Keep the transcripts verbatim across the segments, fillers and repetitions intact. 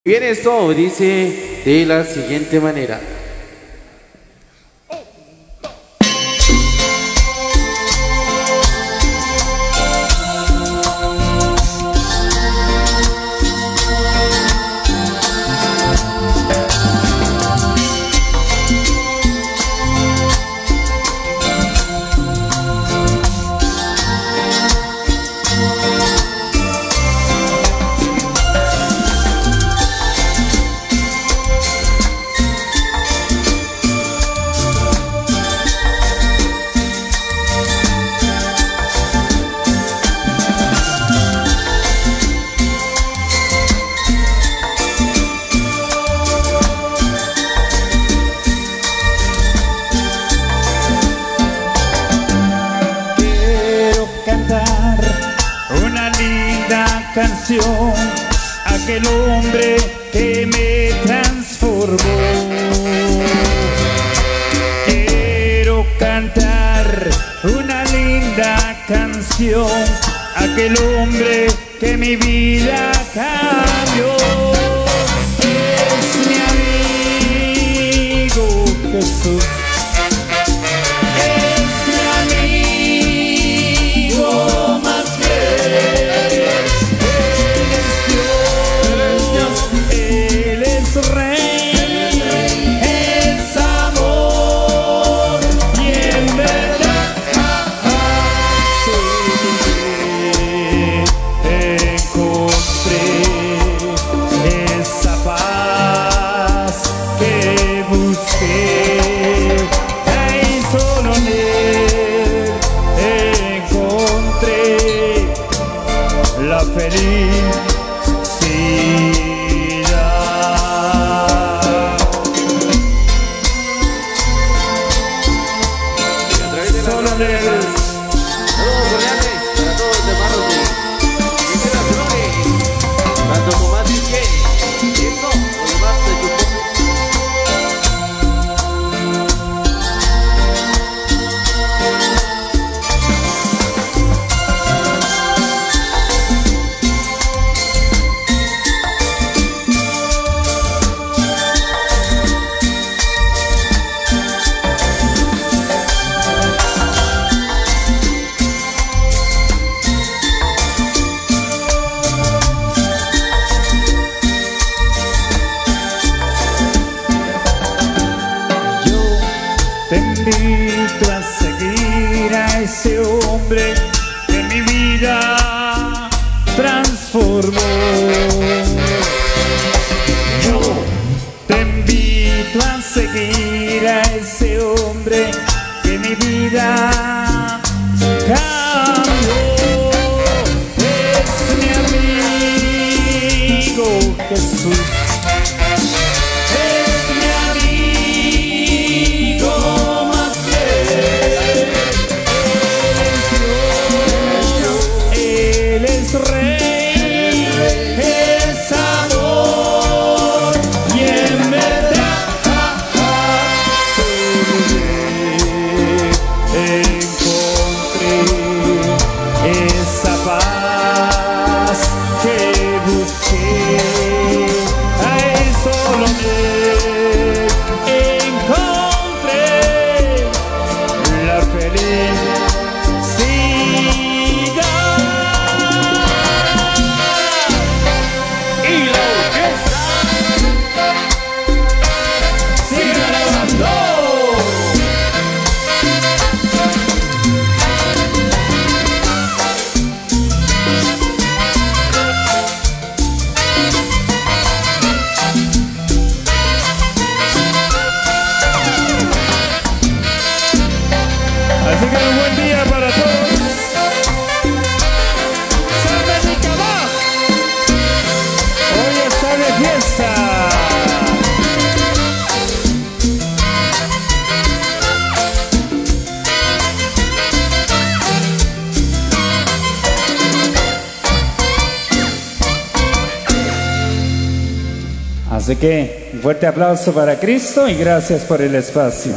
Bien, esto dice de la siguiente manera. Canción, aquel hombre que me transformó. Quiero cantar una linda canción, aquel hombre que mi vida cambió. Es mi amigo Jesús. Te invito a seguir a ese hombre que mi vida transformó. Yo te invito a seguir a ese hombre que mi vida cambió. Es mi amigo Jesús. Así que un buen día para todos. ¡Salve mi cabal! Hoy está de fiesta. Así que un fuerte aplauso para Cristo y gracias por el espacio.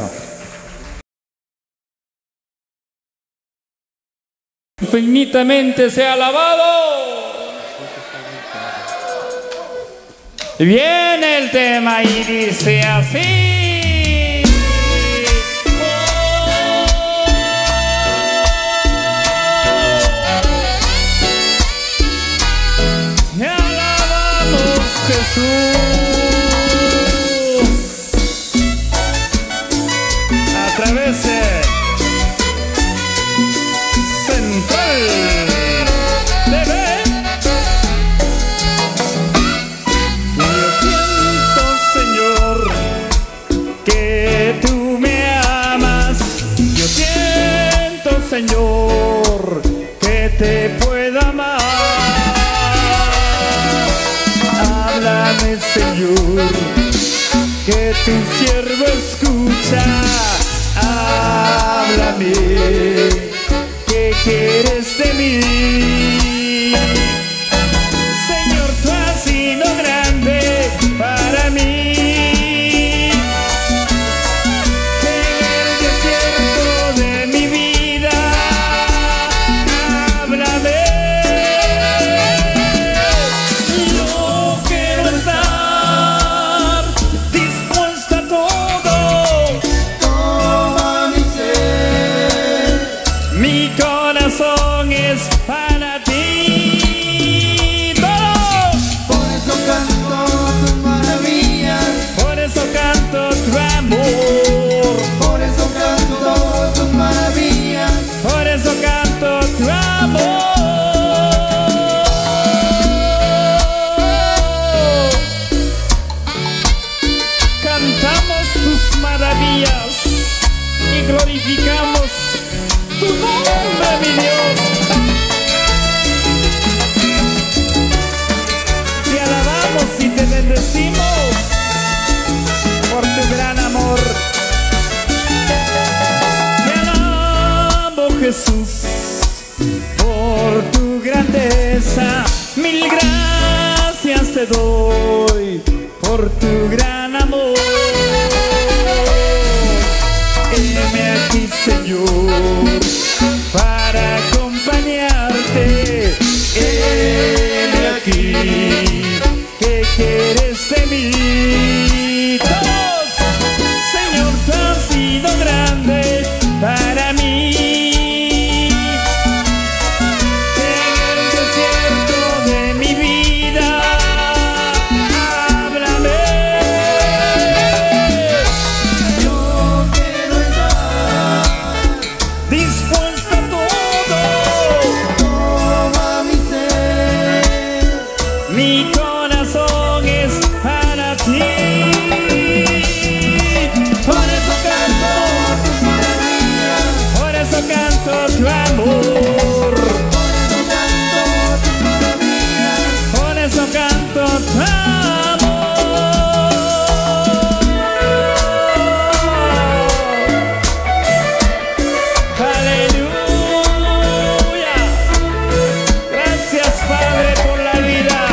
Infinitamente sea alabado. Viene el tema y dice así. Te alabamos, Jesús. A través de Central T V. Yo siento, Señor, que tú me amas. Yo siento, Señor, que te puedo amar. Háblame, Señor, que tu siervo escucha. Háblame, ¿qué quieres de mí? Señor, tú has sido grande para mí. En el desierto de mi vida, háblame. Yo quiero estar dispuesta a todo. Toma mi ser. Mi corazón es para ti. Todos. Por eso canto tus maravillas. Por eso canto tu amor. Por eso canto tus maravillas. Por eso canto tu amor. Cantamos tus maravillas y glorificamos tu nombre, mi Dios. Te alabamos y te bendecimos por tu gran amor. Te alabo, Jesús, por tu grandeza. Mil gracias te doy por tu gran amor. Heme aquí, Señor, para acompañarte. Heme aquí, ¿qué quieres de mí? Todos, Señor, tú has sido grande para mí. En el desierto de mi vida, háblame. Yo quiero estar Dispuesta a todo. toma mi ser. Mi corazón es para ti. Por eso canto Tus maravillas. Por eso canto tu amor. Por eso canto tus maravillas. Por eso canto tu amor. Aleluya. Gracias, Padre, por la vida.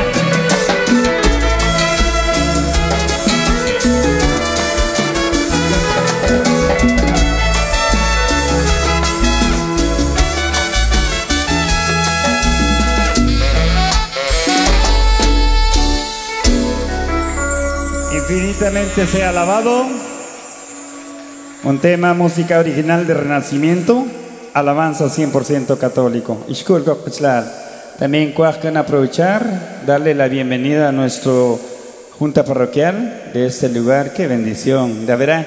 Infinitamente sea alabado. Un tema, música original de Renacimiento, alabanza cien por ciento católico. También pueden aprovechar, darle la bienvenida a nuestro junta parroquial de este lugar. Qué bendición. De verdad,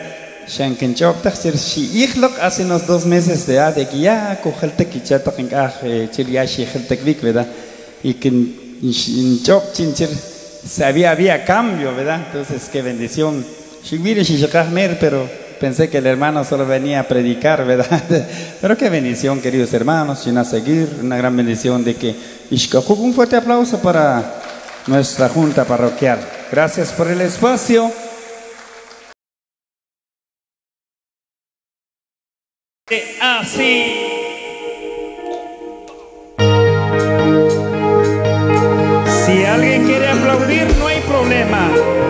hace unos dos meses de edad de que ya cogelte que ya toquen chiliashi ¿verdad? Y que en Chop chinchir sabía había cambio, ¿verdad? Entonces qué bendición. Pero pensé que el hermano solo venía a predicar, ¿verdad? Pero qué bendición, queridos hermanos, sin a seguir, una gran bendición de que un fuerte aplauso para nuestra junta parroquial. Gracias por el espacio. Así. Si alguien quiere aplaudir, no hay problema.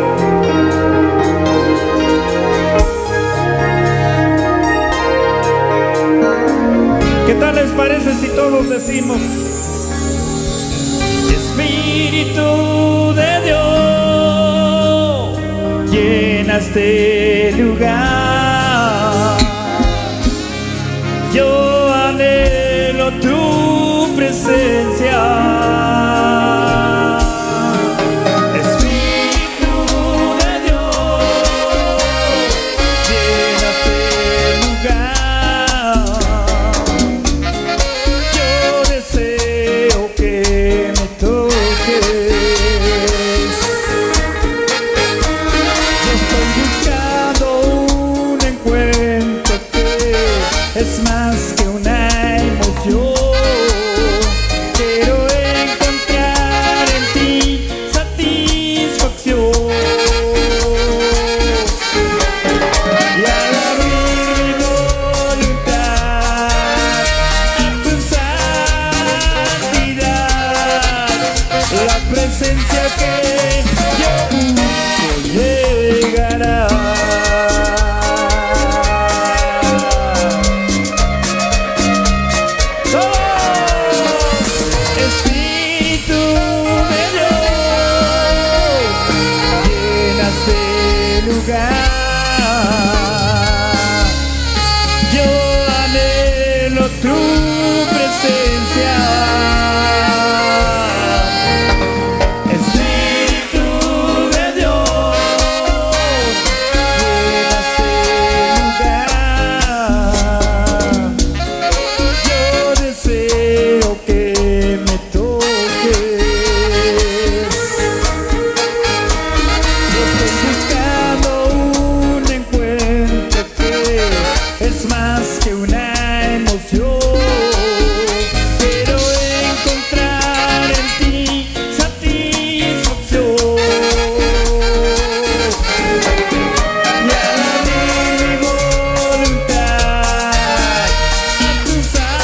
¿Qué tal les parece si todos decimos: Espíritu de Dios? este lugar. Yo anhelo tu presencia. Es más que una emoción. Quiero encontrar en ti satisfacción. Y al abrir mi voluntad a tu santidad, la presencia que yo busco llegará. Yo anhelo tu presencia. Espíritu de Dios, llena este lugar. Yo deseo que me toques. Yo estoy buscando un encuentro que es más que una emoción. Quiero encontrar en ti satisfacción. Y al abrir mi voluntad a tu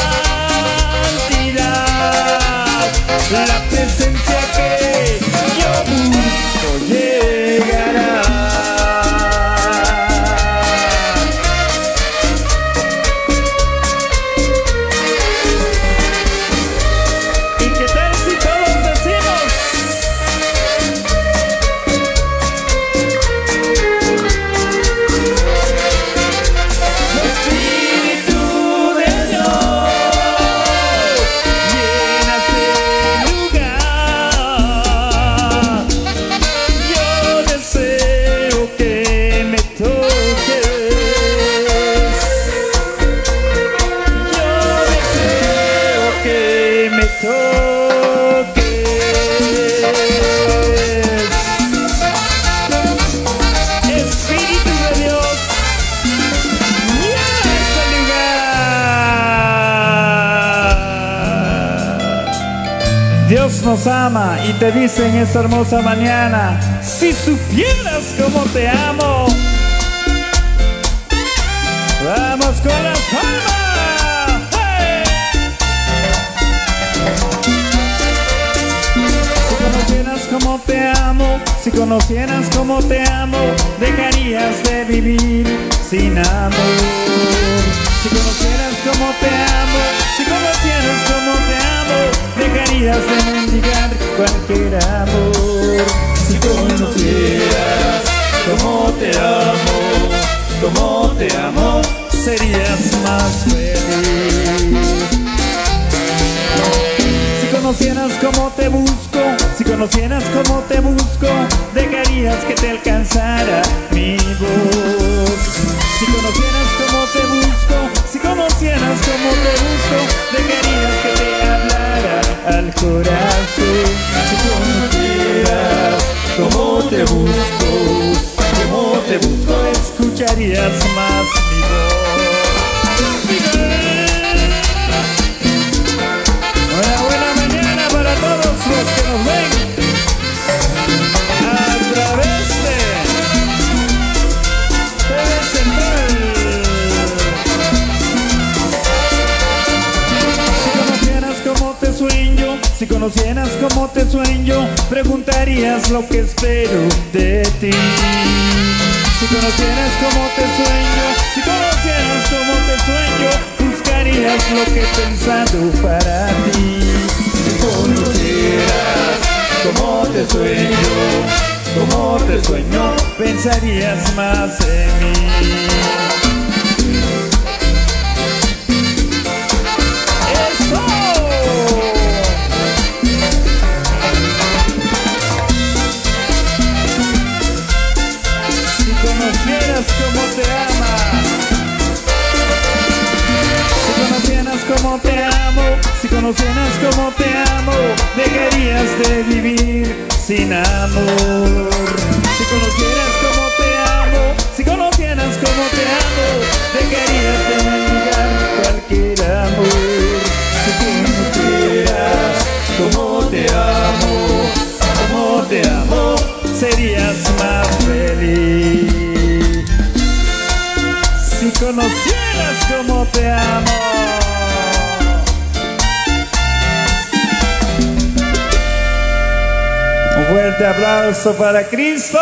santidad, la presencia que yo busco llegará. Dios nos ama y te dice en esta hermosa mañana: si supieras cómo te amo. Vamos con las palmas. ¡Hey! Si conocieras cómo te amo, si conocieras cómo te amo, dejarías de vivir sin amor. Si conocieras cómo te amo, si conocieras cómo te amo, dejarías de mendigar cualquier amor. Si conocieras cómo te amo, cómo te amo, serías más feliz. Si conocieras cómo te busco, si conocieras cómo te busco, dejarías que te alcanzara mi voz. Si conocieras cómo te busco, si conocieras cómo te busco, dejarías que te hablara al corazón. Si conocieras cómo te busco, cómo te busco, escucharías más mi voz. Una buena mañana para todos los que nos ven a través de T V Central. Si conocieras cómo te sueño, si conocieras cómo te sueño, preguntarías lo que espero de ti. Si conocieras cómo te sueño, si conocieras cómo te sueño, buscarías lo que he pensado para ti. Si conocieras cómo te sueño, como te sueño, pensarías más en mí. ¡Eso! Si conocieras cómo te ama, si conocieras cómo te amo, si conocieras cómo te amo, dejarías de vivir sin amor. Si conocieras cómo te amo, si conocieras cómo te amo, dejarías de negar cualquier amor. Si conocieras cómo te amo, cómo te amo, serías más feliz. Si conocieras cómo te amo. Un fuerte aplauso para Cristo.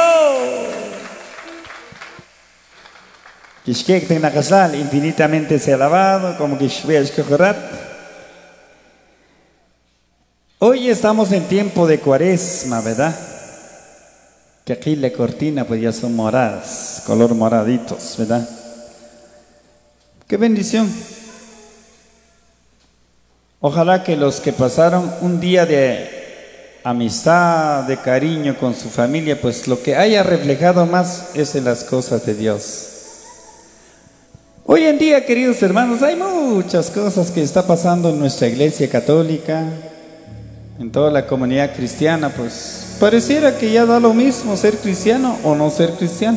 Kishkek Tenakasal, infinitamente sea alabado, como Kishvesh Kohorat. Hoy estamos en tiempo de Cuaresma, ¿verdad? Que aquí la cortina pues ya son moradas, color moraditos, ¿verdad? ¡Qué bendición! Ojalá que los que pasaron un día de amistad, de cariño con su familia, pues lo que haya reflejado más es en las cosas de Dios. Hoy en día, queridos hermanos, hay muchas cosas que está pasando en nuestra iglesia católica, en toda la comunidad cristiana, pues pareciera que ya da lo mismo ser cristiano o no ser cristiano.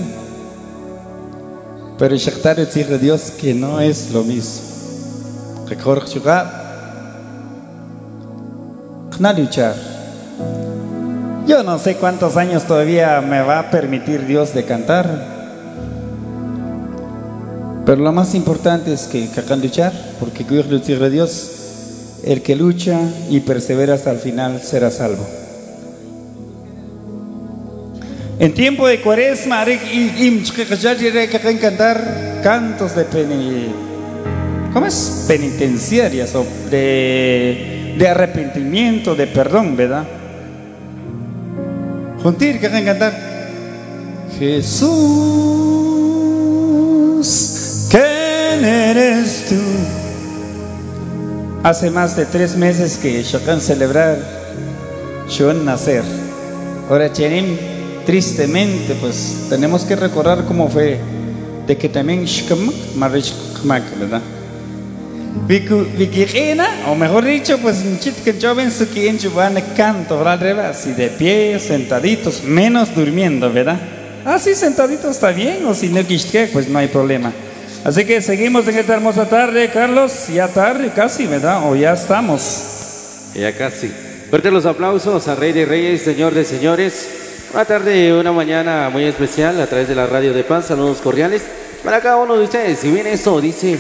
Pero Shakhtar dice Dios que no es lo mismo. Yo no sé cuántos años todavía me va a permitir Dios de cantar, pero lo más importante es que cacan luchar, porque Dios, el que lucha y persevera hasta el final será salvo. En tiempo de Cuaresma, cacan cantar cantos de peni, ¿cómo es? penitenciarias o de, de arrepentimiento, de perdón, ¿verdad? Juntir, que hagan cantar Jesús, ¿quién eres tú? Hace más de tres meses que Shakan celebrar Shon nacer. Ahora Chenim, tristemente pues tenemos que recordar cómo fue, de que también Shkamak, Marish Kmak, ¿verdad? Vikirina, o mejor dicho, pues que yo ven su quien van canto, ¿verdad? Así de pie, sentaditos, menos durmiendo, ¿verdad? Así sentaditos está bien, o si no quisque, pues no hay problema. Así que seguimos en esta hermosa tarde, Carlos, ya tarde casi, ¿verdad? O ya estamos. Ya casi. Fuerte los aplausos a Rey de Reyes, Señor de Señores. Una tarde, una mañana muy especial a través de la Radio de Paz. Saludos cordiales para cada uno de ustedes. Si bien esto dice...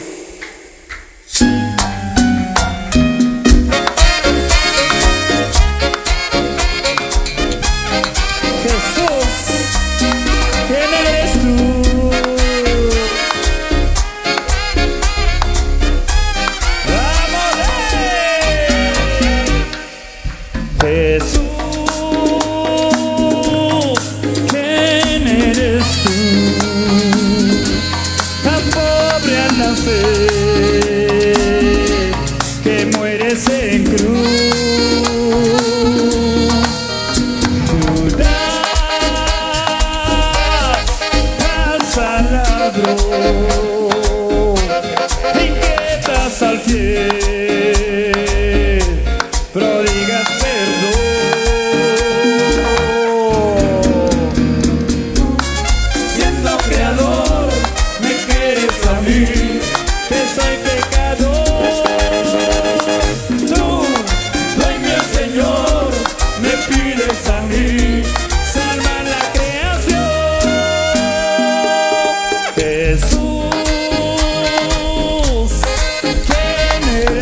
Jesús, ¿quién eres?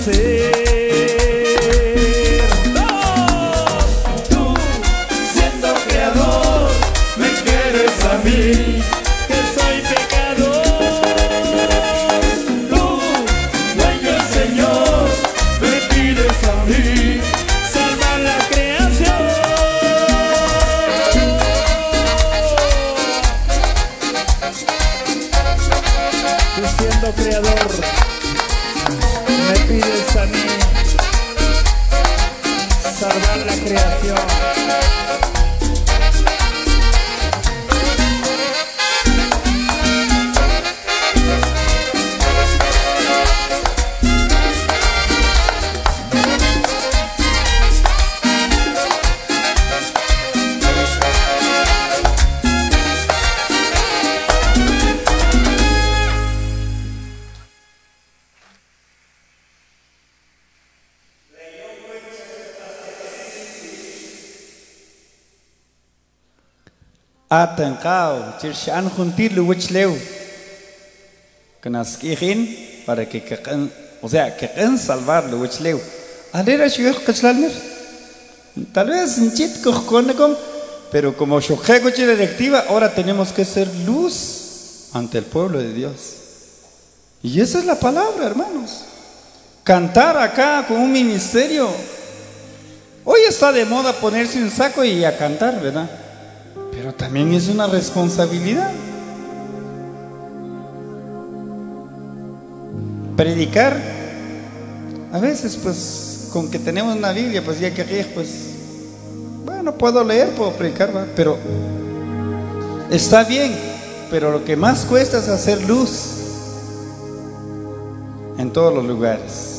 hacer. Tú, siendo creador, me quieres a mí, que soy pecador. Tú, dueño y Señor, me pides a mí salvar la creación. Tú, siendo creador, me pides a mí salvar la creación. Atancao, chirshan juntir lo wichleu. Kanaskihin para que caen, o sea, que caen salvar lo wichleu. Alera shuyuk kachlalmer. Tal vez en chit kohkonegom, pero como shujego directiva, ahora tenemos que ser luz ante el pueblo de Dios. Y esa es la palabra, hermanos. Cantar acá con un ministerio. Hoy está de moda ponerse un saco y a cantar, ¿verdad? Pero también es una responsabilidad. Predicar, a veces pues con que tenemos una Biblia, pues ya que pues, bueno, puedo leer, puedo predicar, ¿verdad? Pero está bien, pero lo que más cuesta es hacer luz en todos los lugares.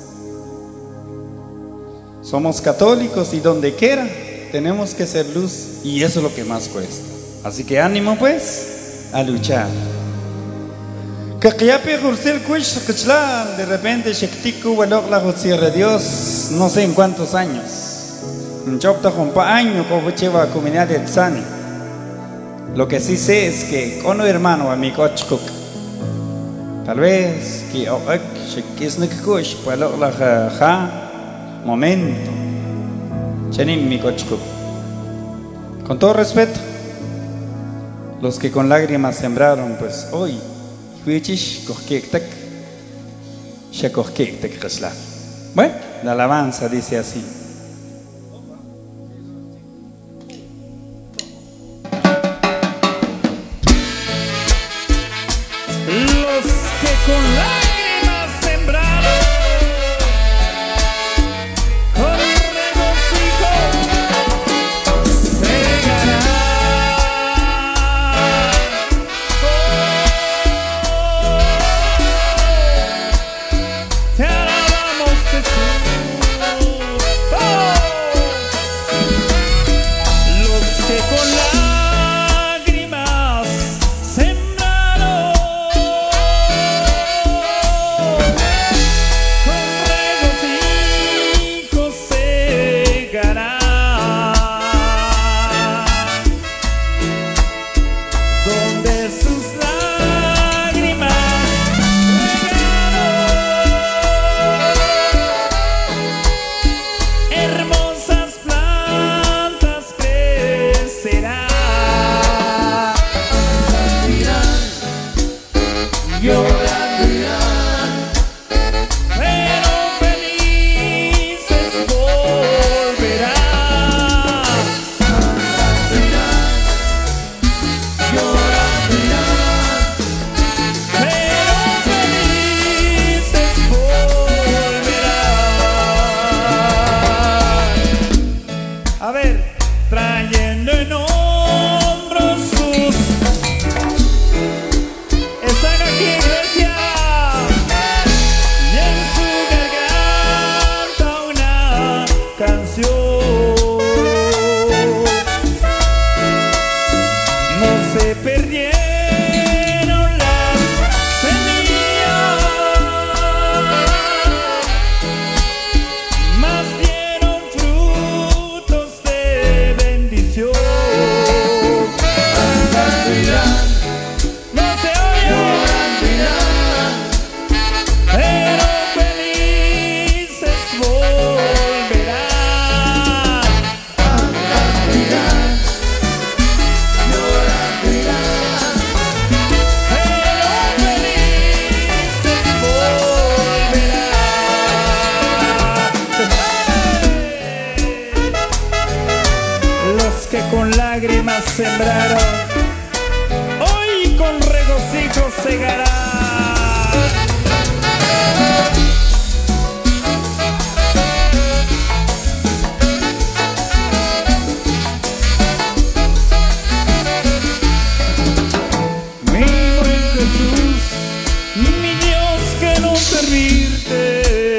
Somos católicos y donde quiera tenemos que ser luz, y eso es lo que más cuesta. Así que ánimo pues a luchar. De repente de Dios no sé en cuántos años. Lo que sí sé es que con un hermano amigo tal vez que momento. Con todo respeto, los que con lágrimas sembraron, pues hoy, bueno, la alabanza dice así. Los que con lágrimas sembraron, te alabamos, Jesús. sembraron, hoy con regocijo segará. Mi buen Jesús, mi Dios, que no servirte.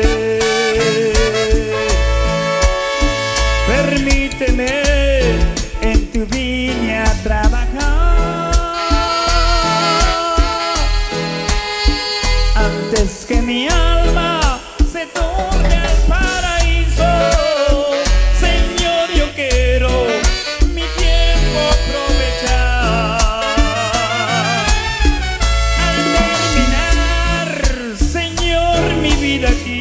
Permíteme en tu viña trabajar antes que mi alma se torne al paraíso. Señor, yo quiero mi tiempo aprovechar. Al terminar, Señor, mi vida aquí,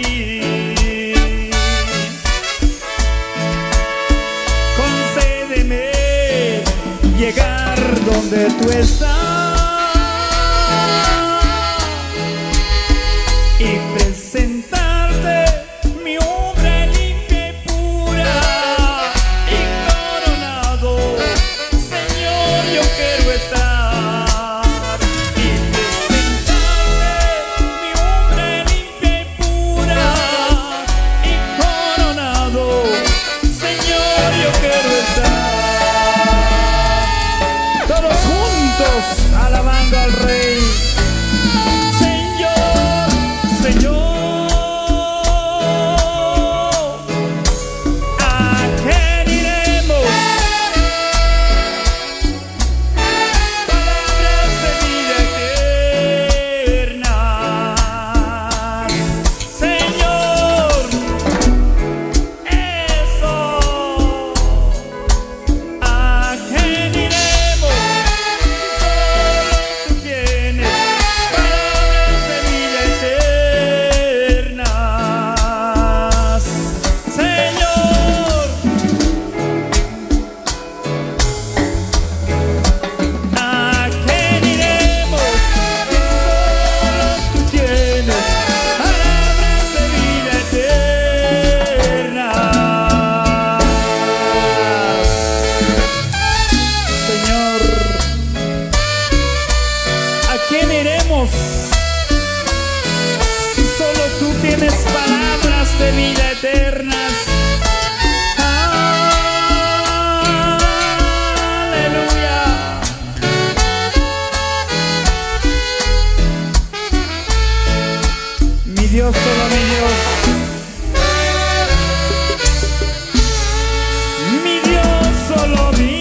llegar donde tú estás y presentarte mi obra limpia y pura y coronado. Señor, yo quiero estar y presentarte mi obra limpia y pura y coronado. Señor, yo quiero estar. Todos juntos alabando al Rey. Señor, Señor, ¿a quién iremos? Palabras de vida eterna. Señor, eso. ¿A quién iremos? Si solo tú tienes palabras de vida eternas. Aleluya. Mi Dios, solo mi Dios. Mi Dios, solo mi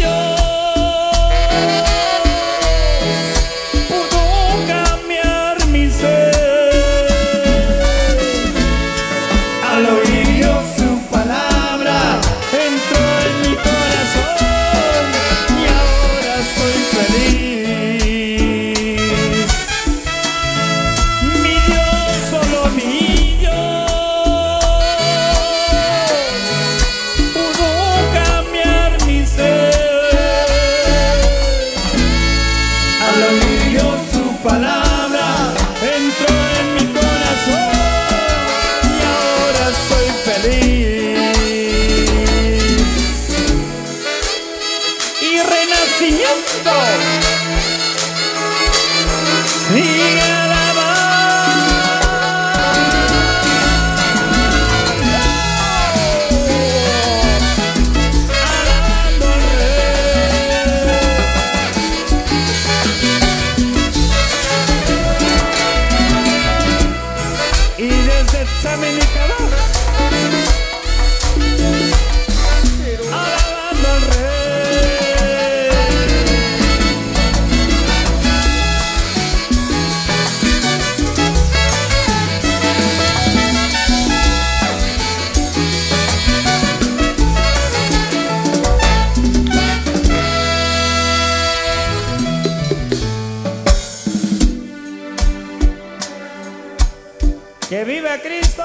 ¡Que viva Cristo!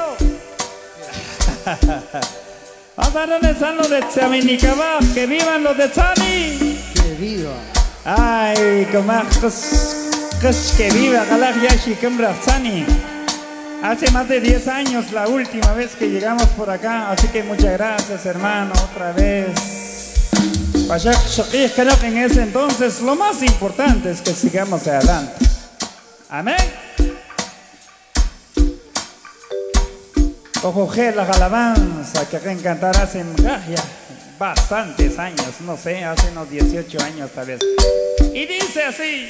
Vamos a dónde están los de Tzaminicabaj. ¡Que vivan los de Tzani! ¡Que viva! Ay, comaj, que viva Galaj Yashi Kembraj Tzani. Hace más de diez años la última vez que llegamos por acá, así que muchas gracias, hermano, otra vez. En ese entonces lo más importante es que sigamos adelante. Amén. Ojo, la alabanza que cantar hace ya, bastantes años, no sé, hace unos dieciocho años tal vez. Y dice así.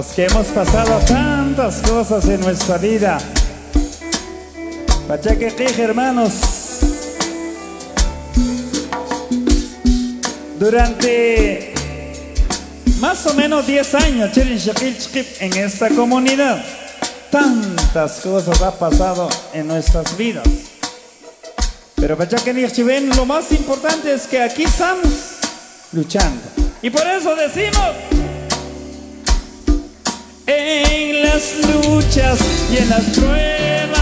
Los que hemos pasado tantas cosas en nuestra vida. Pachaquequij, hermanos. Durante más o menos diez años en esta comunidad, tantas cosas ha pasado en nuestras vidas. Pero Pachaquequij, lo más importante es que aquí estamos luchando. Y por eso decimos: en las luchas y en las pruebas,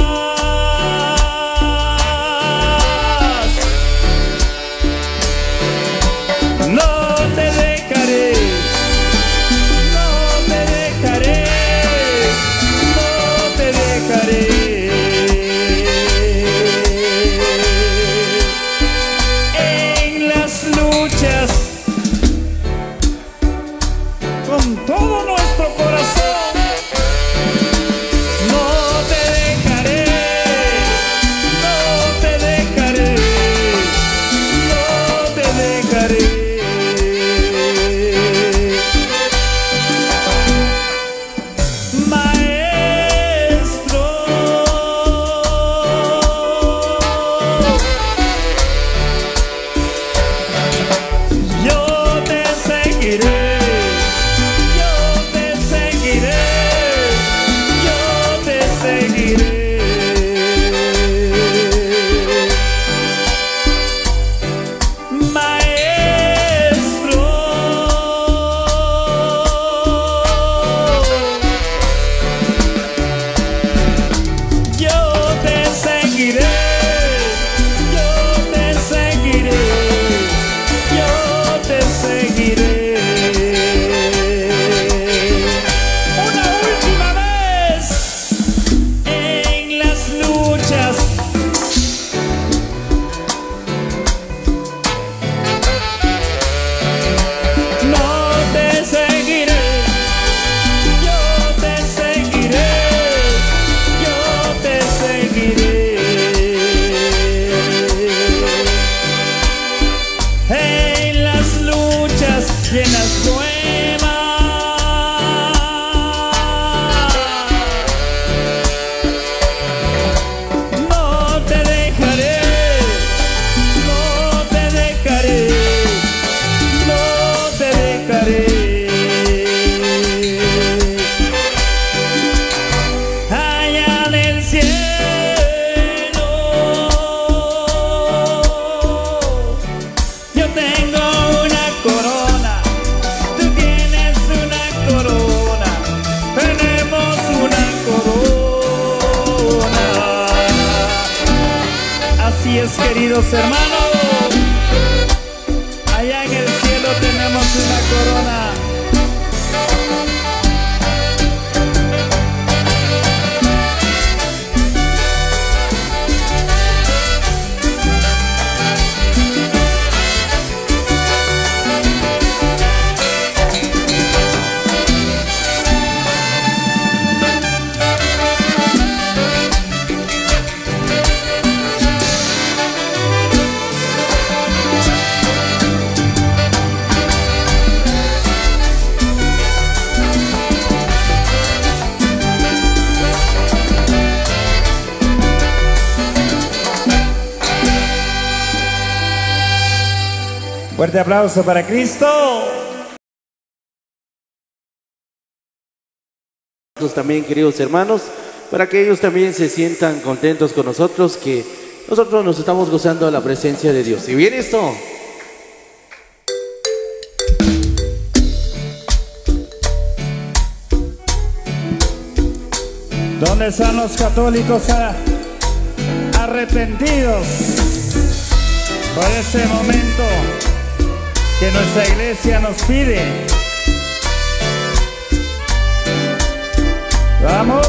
no te dejaré, no te dejaré, no te dejaré. En las luchas, con todo nuestro corazón, no te dejaré, no te dejaré, no te dejaré. Queridos hermanos, allá en el cielo tenemos una corona. Fuerte aplauso para Cristo. También, queridos hermanos, para que ellos también se sientan contentos con nosotros, que nosotros nos estamos gozando de la presencia de Dios. Y bien esto. ¿Dónde están los católicos arrepentidos por ese momento que nuestra iglesia nos pide? Vamos.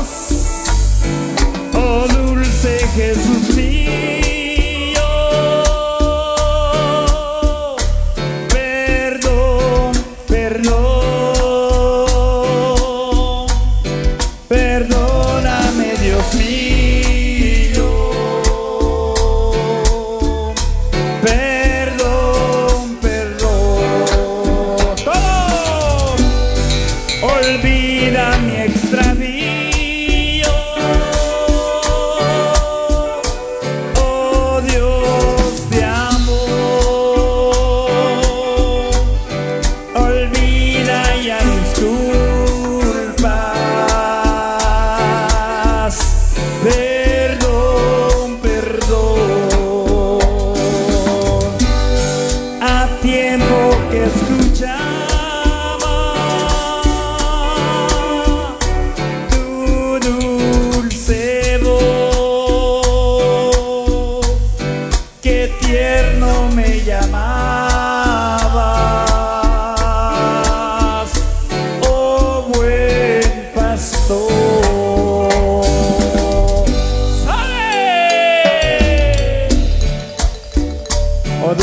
Oh dulce Jesús mío, perdón, perdón, perdóname Dios mío, perdón, perdón, todos olvídate.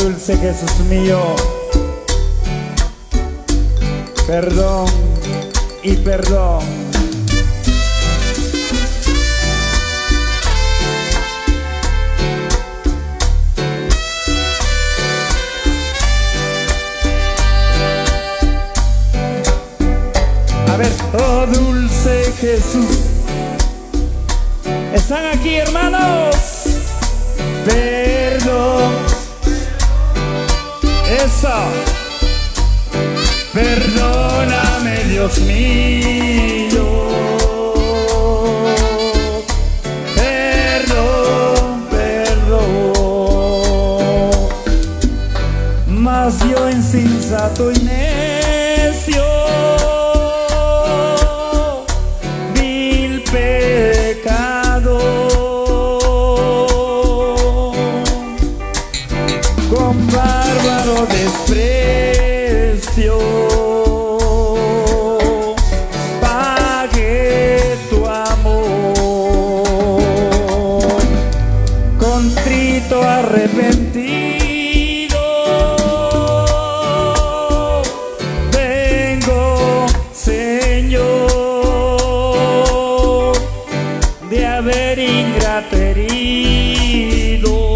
dulce Jesús mío, perdón y perdón. A ver, oh dulce Jesús, ¿están aquí, hermanos? Perdón, eso, perdóname Dios mío, perdón, perdón, mas yo insensato y necio, con bárbaro desprecio pagué tu amor, contrito arrepentido vengo, Señor, de haber ingrato herido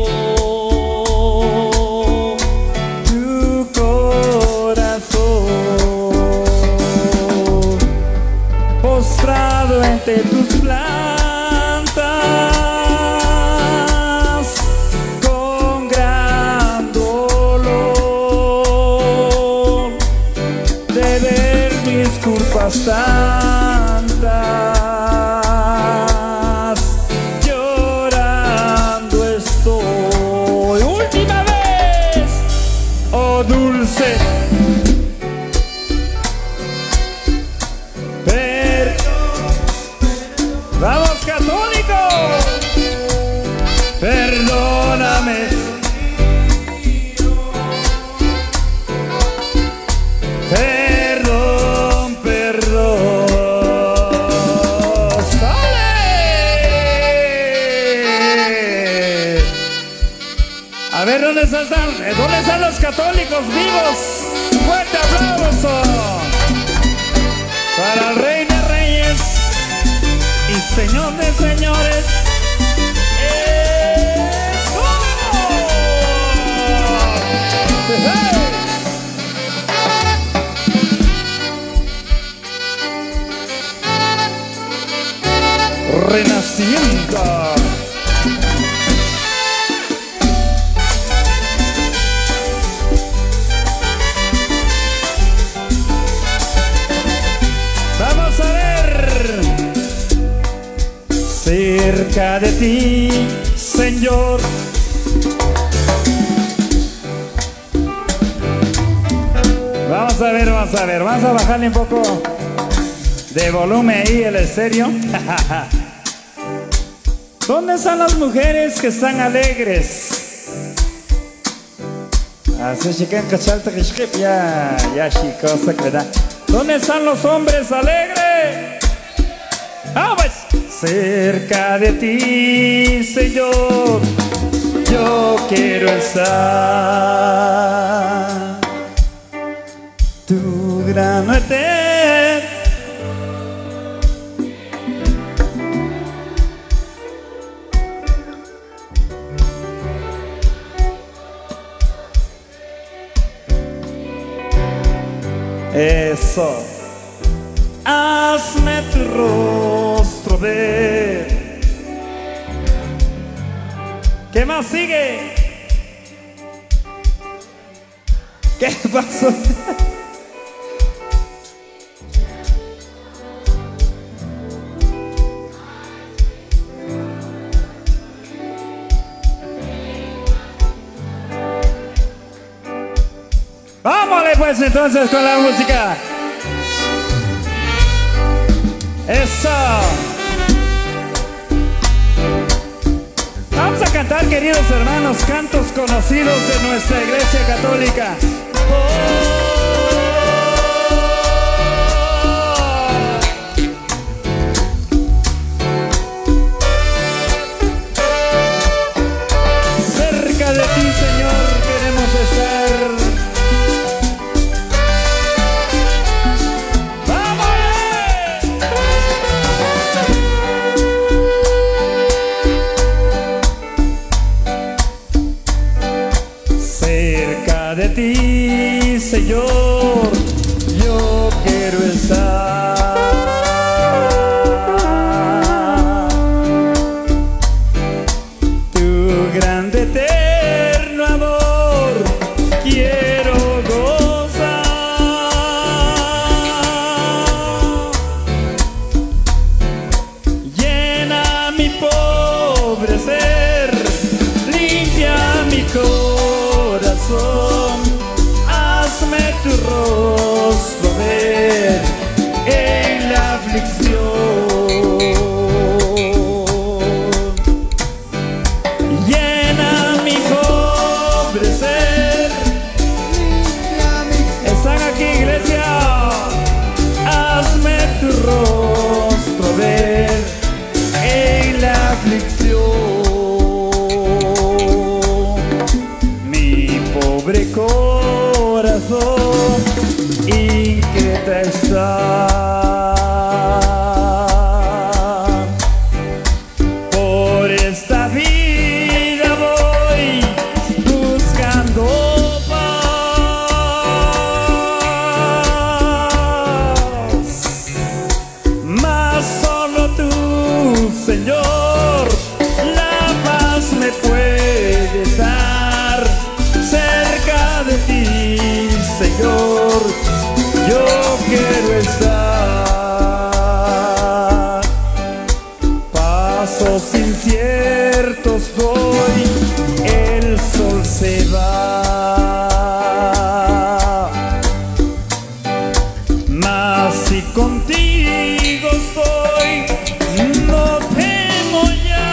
ante tus plantas con gran dolor de ver mis culpas tantas, llorando estoy. Última vez, oh dulce, ¡vamos, católicos! Perdóname, perdón, perdón. ¡Sale! A ver, ¿dónde están? ¿Dónde están los católicos vivos? ¡Fuerte aplauso para el Rey de Reyes y Señor de señores! ¡Eso! ¡Hey! Renacimiento. Vamos a ver. Cerca de ti, Señor, vamos a ver, vamos a ver, vamos a bajarle un poco de volumen ahí el estéreo. ¿Dónde están las mujeres que están alegres? Así chican cachalta que ya, ya chicosa, ¿verdad? ¿Dónde están los hombres alegres? ¡Ah, pues! Cerca de ti, Señor, yo quiero estar, tu grano eterno. Eso, hazme tu rostro ver. ¿Qué más sigue? ¿Qué pasó? Vámonos pues entonces con la música. Eso. Vamos a cantar, queridos hermanos, cantos conocidos de nuestra Iglesia Católica. Cerca de ti, Señor, queremos estar. de ti, Señor, yo quiero estar. Tu grande eterno amor quiero gozar. Llena mi pobre ser, limpia mi corazón, hazme tu rostro ver en la aflicción. Llena mi pobre ser. Están aquí, iglesia. Hazme tu rostro ver en la aflicción. Mi pobre corazón inquieta está. Por esta vida voy buscando paz, mas solo tú, Señor, la paz me puedes dar. Cerca de ti, Señor, yo quiero estar. Pasos inciertos voy, el sol se va, mas si contigo estoy, no temo ya.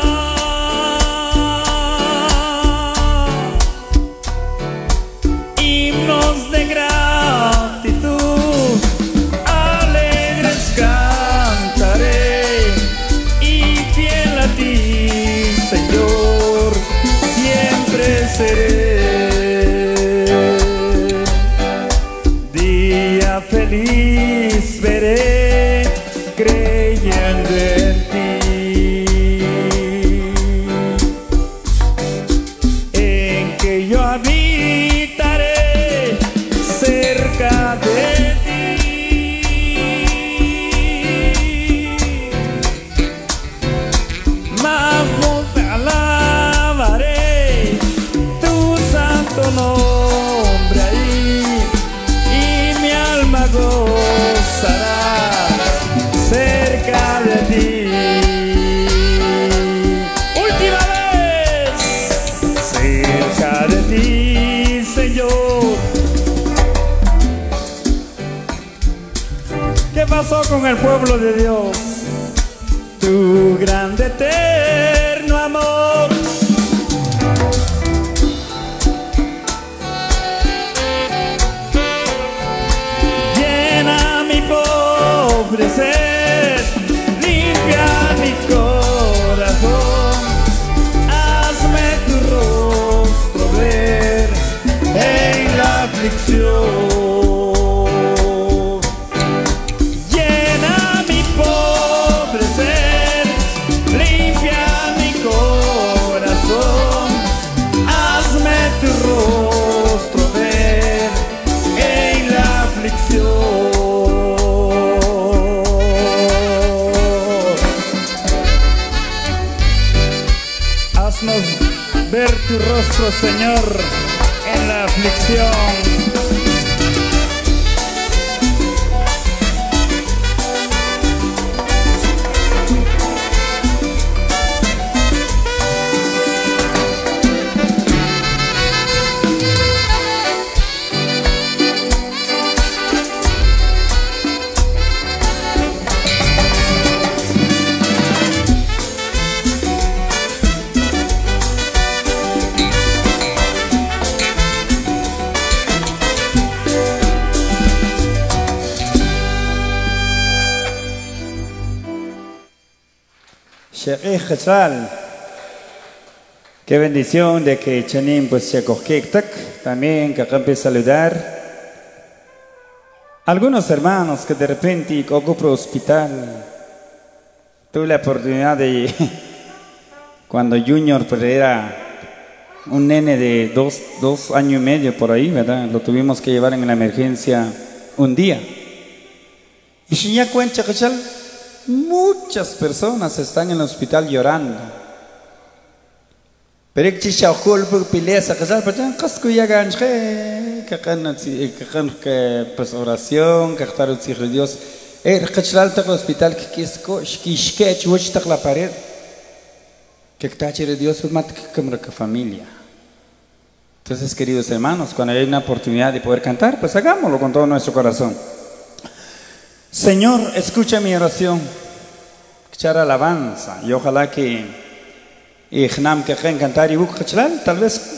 Himnos de gratitud alegres cantaré, y fiel a ti, Señor, siempre seré. Día feliz veré creyendo en ti, en que yo habitaré cerca de ti. Más no te alabaré tu santo nombre ahí, y mi alma gozará cerca de ti. Última vez, cerca de ti, Señor. ¿Qué pasó con el pueblo de Dios? Tu grande eterno amor llena mi pobre ser, limpia mi corazón, hazme tu rostro ver en la aflicción. Llena mi pobre ser, limpia mi corazón, hazme tu rostro ver en la aflicción. Haznos ver tu rostro, Señor, en la aflicción. Sheikh Khachal, qué bendición de que Chanin pues se acogió también, que acá empieza a saludar algunos hermanos que de repente ocupan hospital. Tuve la oportunidad de cuando Junior pues, era un nene de dos, dos años y medio por ahí, ¿verdad? Lo tuvimos que llevar en la emergencia un día. Y si ya cuenta, muchas personas están en el hospital llorando. Pero hay que chauchul por pileza, que sabes, pero casco ya ganché, que can que pues oración, que estar el Dios. Eh, que chalal tak el hospital que kisco, que sketch, watch tak la pared. Que está chere Dios mat que cámara que familia. Entonces, queridos hermanos, cuando hay una oportunidad de poder cantar, pues hagámoslo con todo nuestro corazón. Señor, escucha mi oración, echar alabanza y ojalá que y hnam que cantar y buchalal tal vez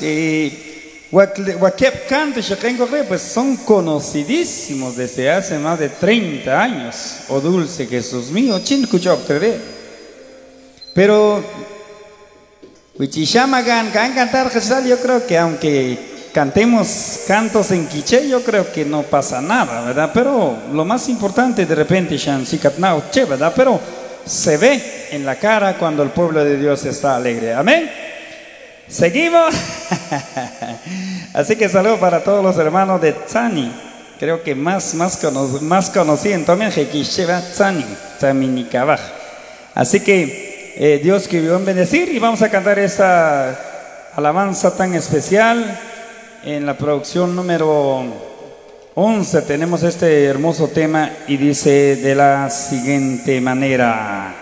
wakep cante pues son conocidísimos desde hace más de treinta años. Oh dulce Jesús mío, chin kuchoktere. Pero Wichishamagan can cantar Jesús, yo creo que aunque cantemos cantos en quiché, yo creo que no pasa nada, ¿verdad? Pero lo más importante de repente shan sikatnao che, ¿verdad? Pero se ve en la cara cuando el pueblo de Dios está alegre. Amén. Seguimos. Así que saludo para todos los hermanos de Tzani. Creo que más, más, cono más conocido también Jekisheva Tzani, Tzaminikabaj. Así que eh, Dios que vio en bendecir y vamos a cantar esta alabanza tan especial. En la producción número once tenemos este hermoso tema y dice de la siguiente manera.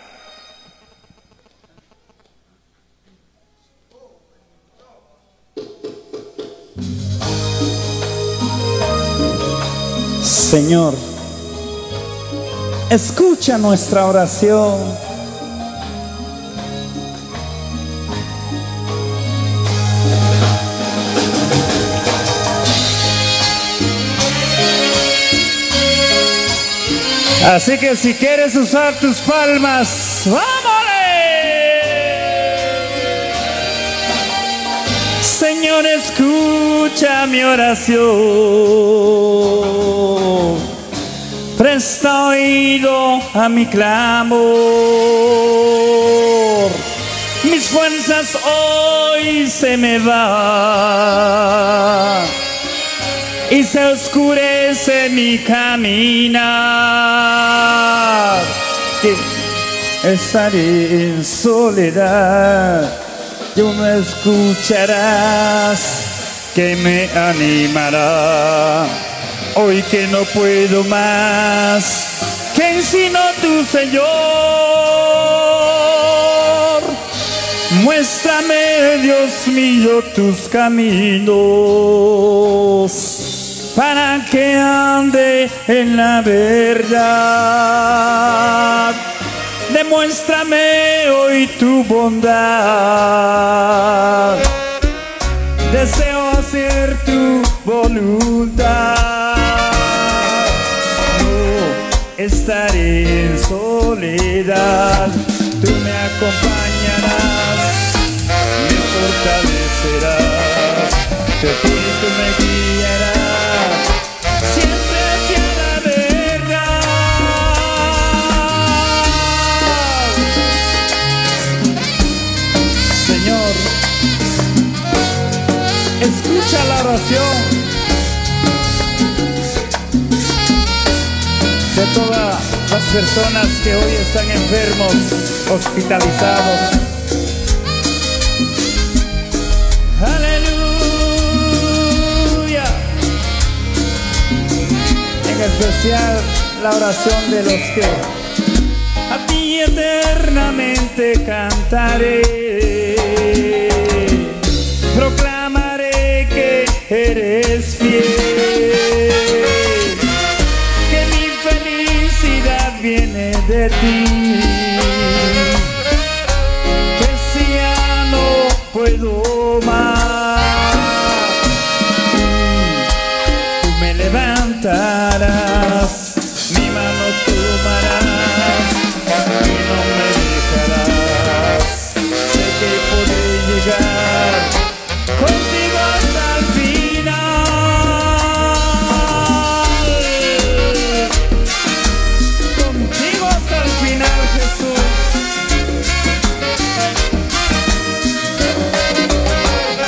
Señor, escucha nuestra oración. Así que si quieres usar tus palmas, ¡vámonos! Señor, escucha mi oración. Presta oído a mi clamor. Mis fuerzas hoy se me van y se oscurece mi caminar. Que estaré en soledad, tú no escucharás que me animará. Hoy que no puedo más, que sino tu Señor. Muéstrame, Dios mío, tus caminos, para que ande en la verdad. Demuéstrame hoy tu bondad. Deseo hacer tu voluntad. No estaré en soledad. Tú me acompañarás, me fortalecerás. Tu espíritu me guiará siempre hacia la verdad. Señor, escucha la oración de todas las personas que hoy están enfermos, hospitalizados. Aleluya. En especial la oración de los que a ti eternamente cantaré. Proclamaré que eres fiel, que mi felicidad viene de ti, que si ya no puedo más, tú me levantarás, mi mano tomarás y no me dejarás. Sé que podré llegar contigo hasta el final. Contigo hasta el final, Jesús.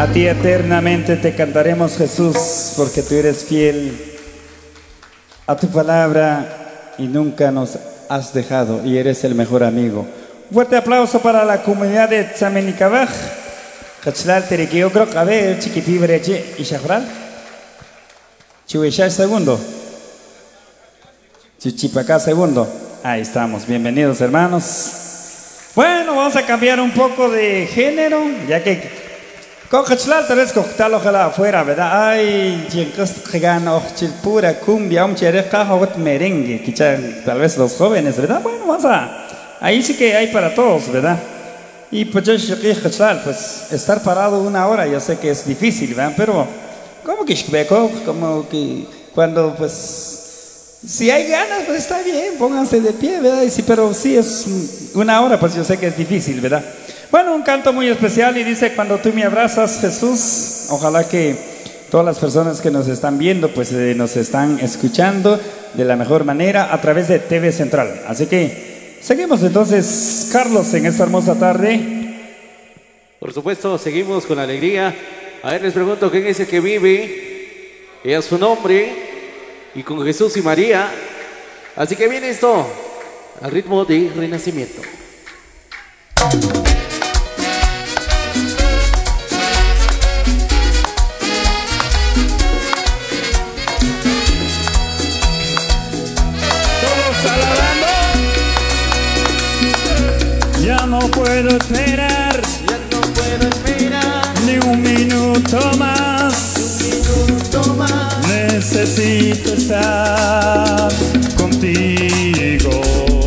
A ti eternamente te cantaremos, Jesús, porque tú eres fiel a tu palabra y nunca nos has dejado y eres el mejor amigo. Fuerte aplauso para la comunidad de Tzamenikabaj. Cachlal Terequio, creo que a ver, chiquitibreche y Shafral. Chuishai segundo. Chichipacá segundo. Ahí estamos, bienvenidos hermanos. Bueno, vamos a cambiar un poco de género, ya que con Cachlal tal vez coctal ojalá afuera, ¿verdad? Ay, chicos, gano, pura cumbia, un chereca, merengue, quizá tal vez los jóvenes, ¿verdad? Bueno, vamos a. Ahí sí que hay para todos, ¿verdad? Y pues yo, pues estar parado una hora, yo sé que es difícil, ¿verdad? Pero, como que como que cuando, pues, si hay ganas, pues está bien, pónganse de pie, ¿verdad? Y sí, pero sí es una hora, pues yo sé que es difícil, ¿verdad? Bueno, un canto muy especial y dice: cuando tú me abrazas, Jesús. Ojalá que todas las personas que nos están viendo, pues eh, nos están escuchando de la mejor manera a través de T V Central. Así que seguimos entonces, Carlos, en esta hermosa tarde. Por supuesto, seguimos con alegría. A ver, les pregunto, ¿quién es el que vive? Y a su nombre, y con Jesús y María. Así que viene esto, al ritmo de Renacimiento. Ya no puedo esperar, Ya no puedo esperar ni un minuto más. un minuto más. Necesito estar contigo.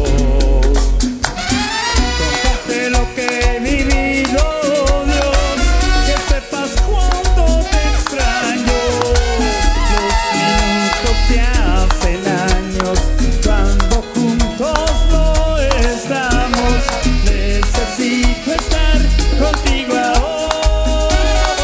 Contarte lo que he vivido, Dios, que sepas cuánto te extraño. Los minutos se hacen años cuando juntos no estamos. Necesito estar contigo ahora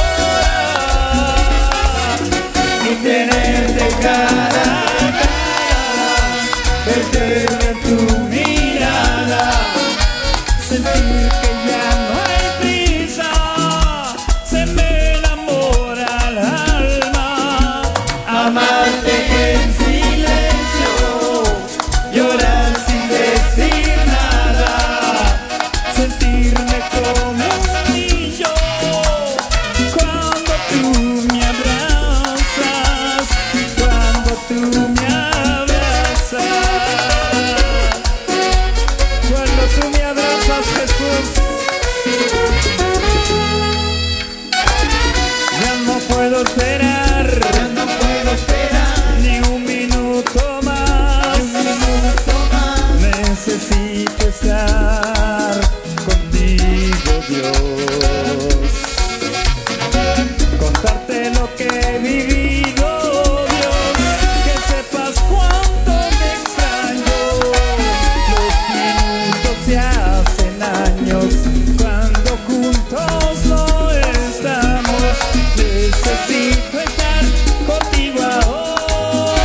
y tenerte cara a cara, verte en tu mirada, sentir que ya no hay prisa, se me enamora el alma, amarte en silencio, llorar sin decir nada, sentirme como un niño cuando tú me abrazas, cuando tú me abrazas, cuando tú me abrazas, Jesús. Ya no puedo esperar, Ya no puedo esperar ni un minuto más. un minuto más. Necesito estar contigo, Dios. Contarte lo que he vivido, Dios, que sepas cuánto me extraño. Los minutos se hacen años cuando juntos no estamos. Necesito estar contigo ahora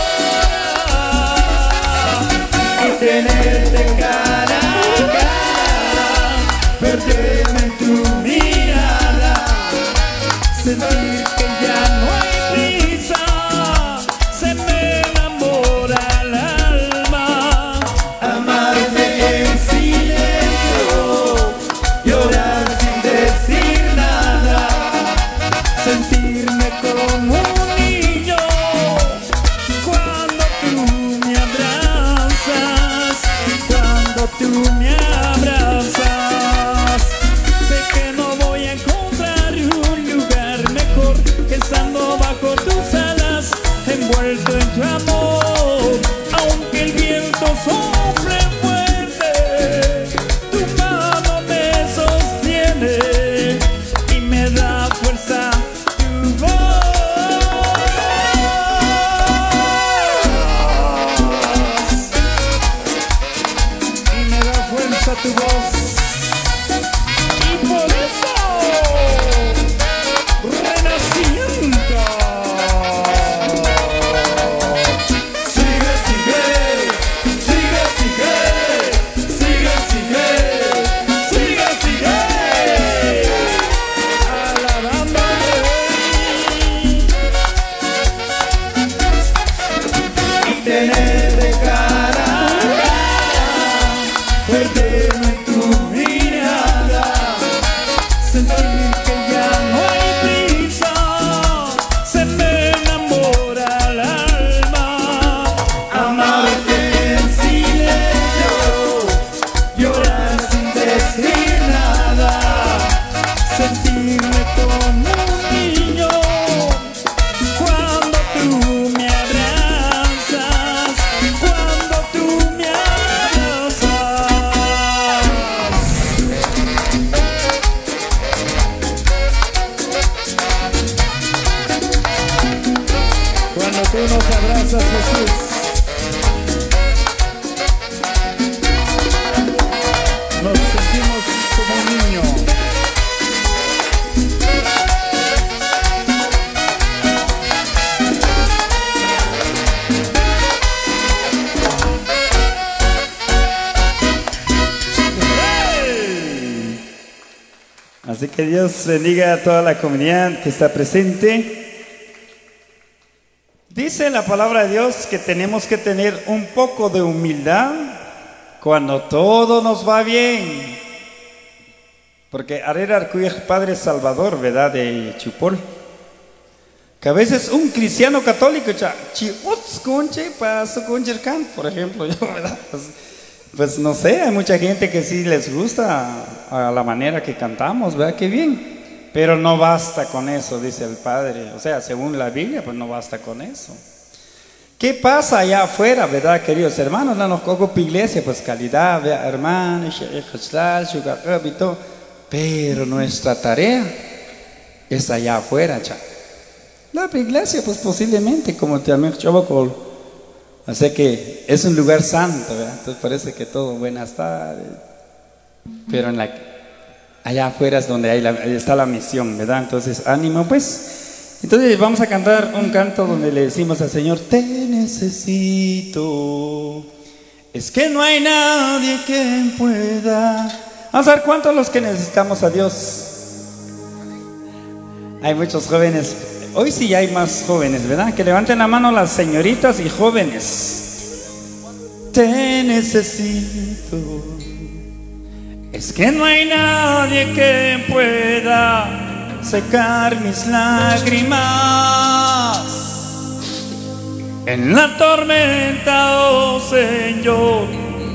y tenerte cara a cara, perderme en tu mirada, sentir que ya no hay prisa, se me enamora el alma, amarte en silencio, llorar sin decir nada, sentirme como un niño cuando tú me abrazas, cuando tú me abrazas. Sé que no voy a encontrar un lugar mejor que estando bajo tus alas, envuelto en tu amor. Aunque el viento sople fuerte, tu mano me sostiene y me da fuerza tu voz. Y me da fuerza tu voz. Y por eso, Renacimiento. Sigue, sigue, sigue, sigue, sigue, sigue, sigue, sigue. Alabando. Así que Dios bendiga a toda la comunidad que está presente. Dice la palabra de Dios que tenemos que tener un poco de humildad cuando todo nos va bien. Porque Arera Arcuy, Padre Salvador, ¿verdad? De Chupol. Que a veces un cristiano católico, por ejemplo, yo, ¿verdad? Pues, pues no sé, hay mucha gente que sí les gusta a la manera que cantamos, ¿verdad? Qué bien. Pero no basta con eso, dice el Padre. O sea, según la Biblia, pues no basta con eso. ¿Qué pasa allá afuera, verdad, queridos hermanos? No nos ocupa iglesia, pues calidad, ¿verdad? Hermanos, y todo. Pero nuestra tarea es allá afuera, cha. La iglesia, pues posiblemente, como te amé, Chabacol. Así que es un lugar santo, ¿verdad? Entonces parece que todo buenas tardes. Pero en la, allá afuera es donde hay la, está la misión, ¿verdad? Entonces, ánimo, pues. Entonces vamos a cantar un canto donde le decimos al Señor, te necesito. Es que no hay nadie que pueda. Vamos a ver cuántos los que necesitamos a Dios. Hay muchos jóvenes. Hoy sí hay más jóvenes, ¿verdad? Que levanten la mano las señoritas y jóvenes. Te necesito. Es que no hay nadie que pueda secar mis lágrimas en la tormenta, oh Señor.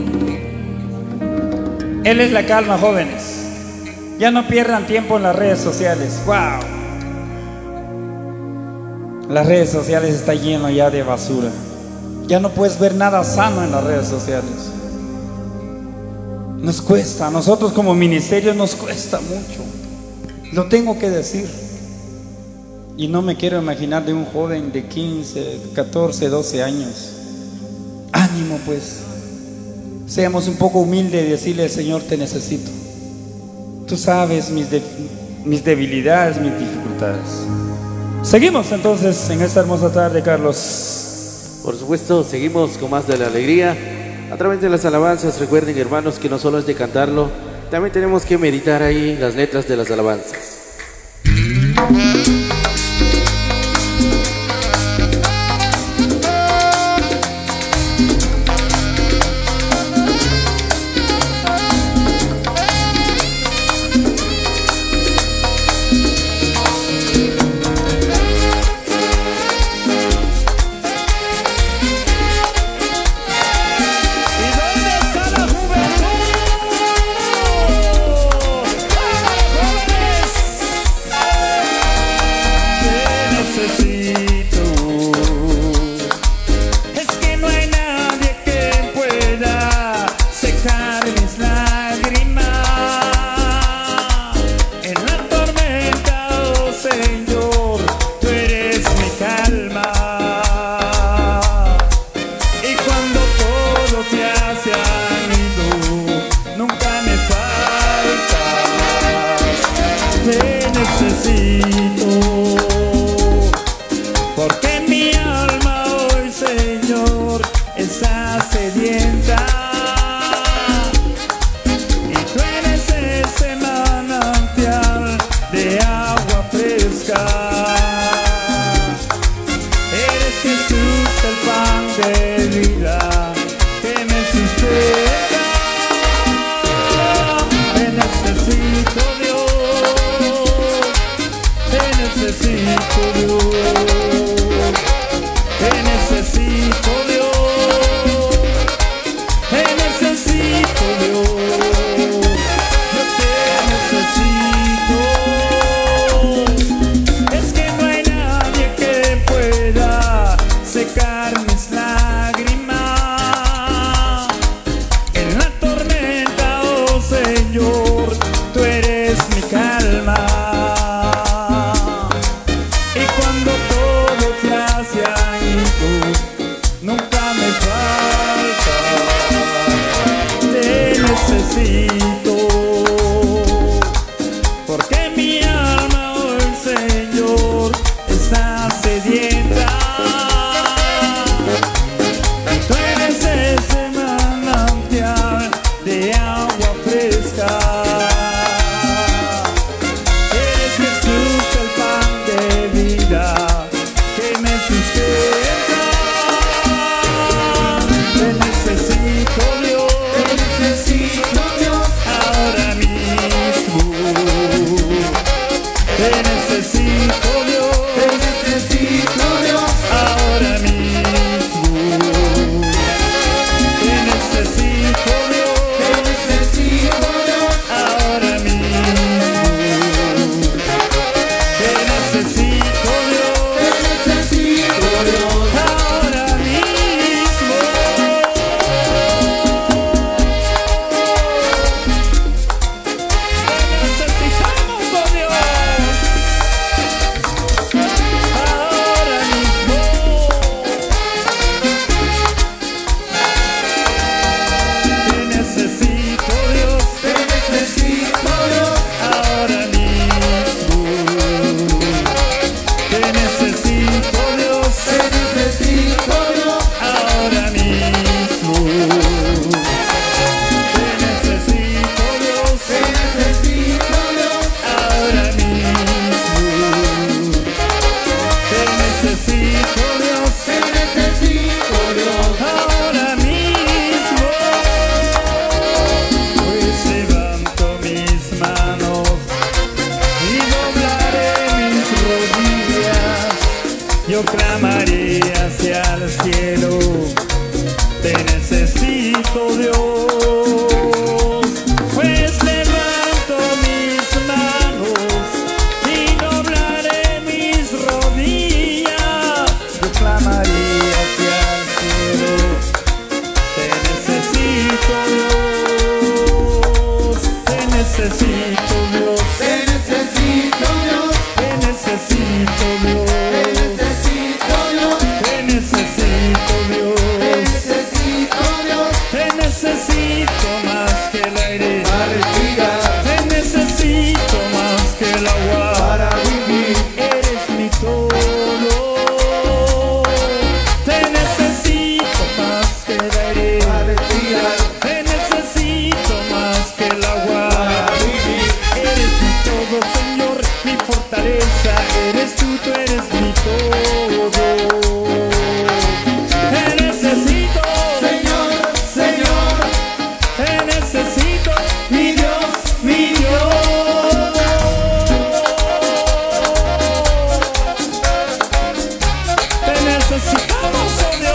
Él es la calma, jóvenes. Ya no pierdan tiempo en las redes sociales. ¡Wow! Las redes sociales está lleno ya de basura. Ya no puedes ver nada sano en las redes sociales. Nos cuesta, a nosotros como ministerio nos cuesta mucho. Lo tengo que decir. Y no me quiero imaginar de un joven de quince, catorce, doce años. Ánimo, pues. Seamos un poco humildes y decirle al Señor, te necesito. Tú sabes mis, de, mis debilidades, mis dificultades. Seguimos entonces en esta hermosa tarde, Carlos. Por supuesto, seguimos con más de la alegría a través de las alabanzas. Recuerden, hermanos, que no solo es de cantarlo, también tenemos que meditar ahí las letras de las alabanzas. necesito, Dios. Te necesito, Dios. Te necesito, Dios. Te necesito, Dios. Te necesito, Dios. Te necesito, Dios. Te necesito más que el aire. Para respirar, Te necesito más que el agua. para vivir. Eres mi todo. Te necesito más que el aire. Para respirar, Te necesito más que el agua. para vivir. Eres mi todo, Señor, mi fortaleza. Eres tú, tú eres mi todo. Te necesito, Señor, Señor, te necesito, mi Dios, mi Dios. te necesitamos, oh Dios.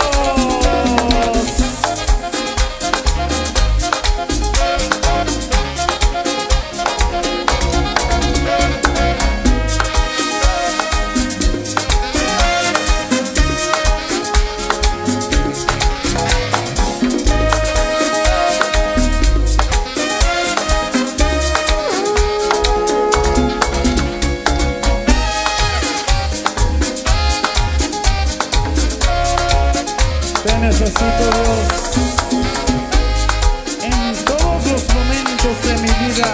Te necesito, Dios, en todos los momentos de mi vida.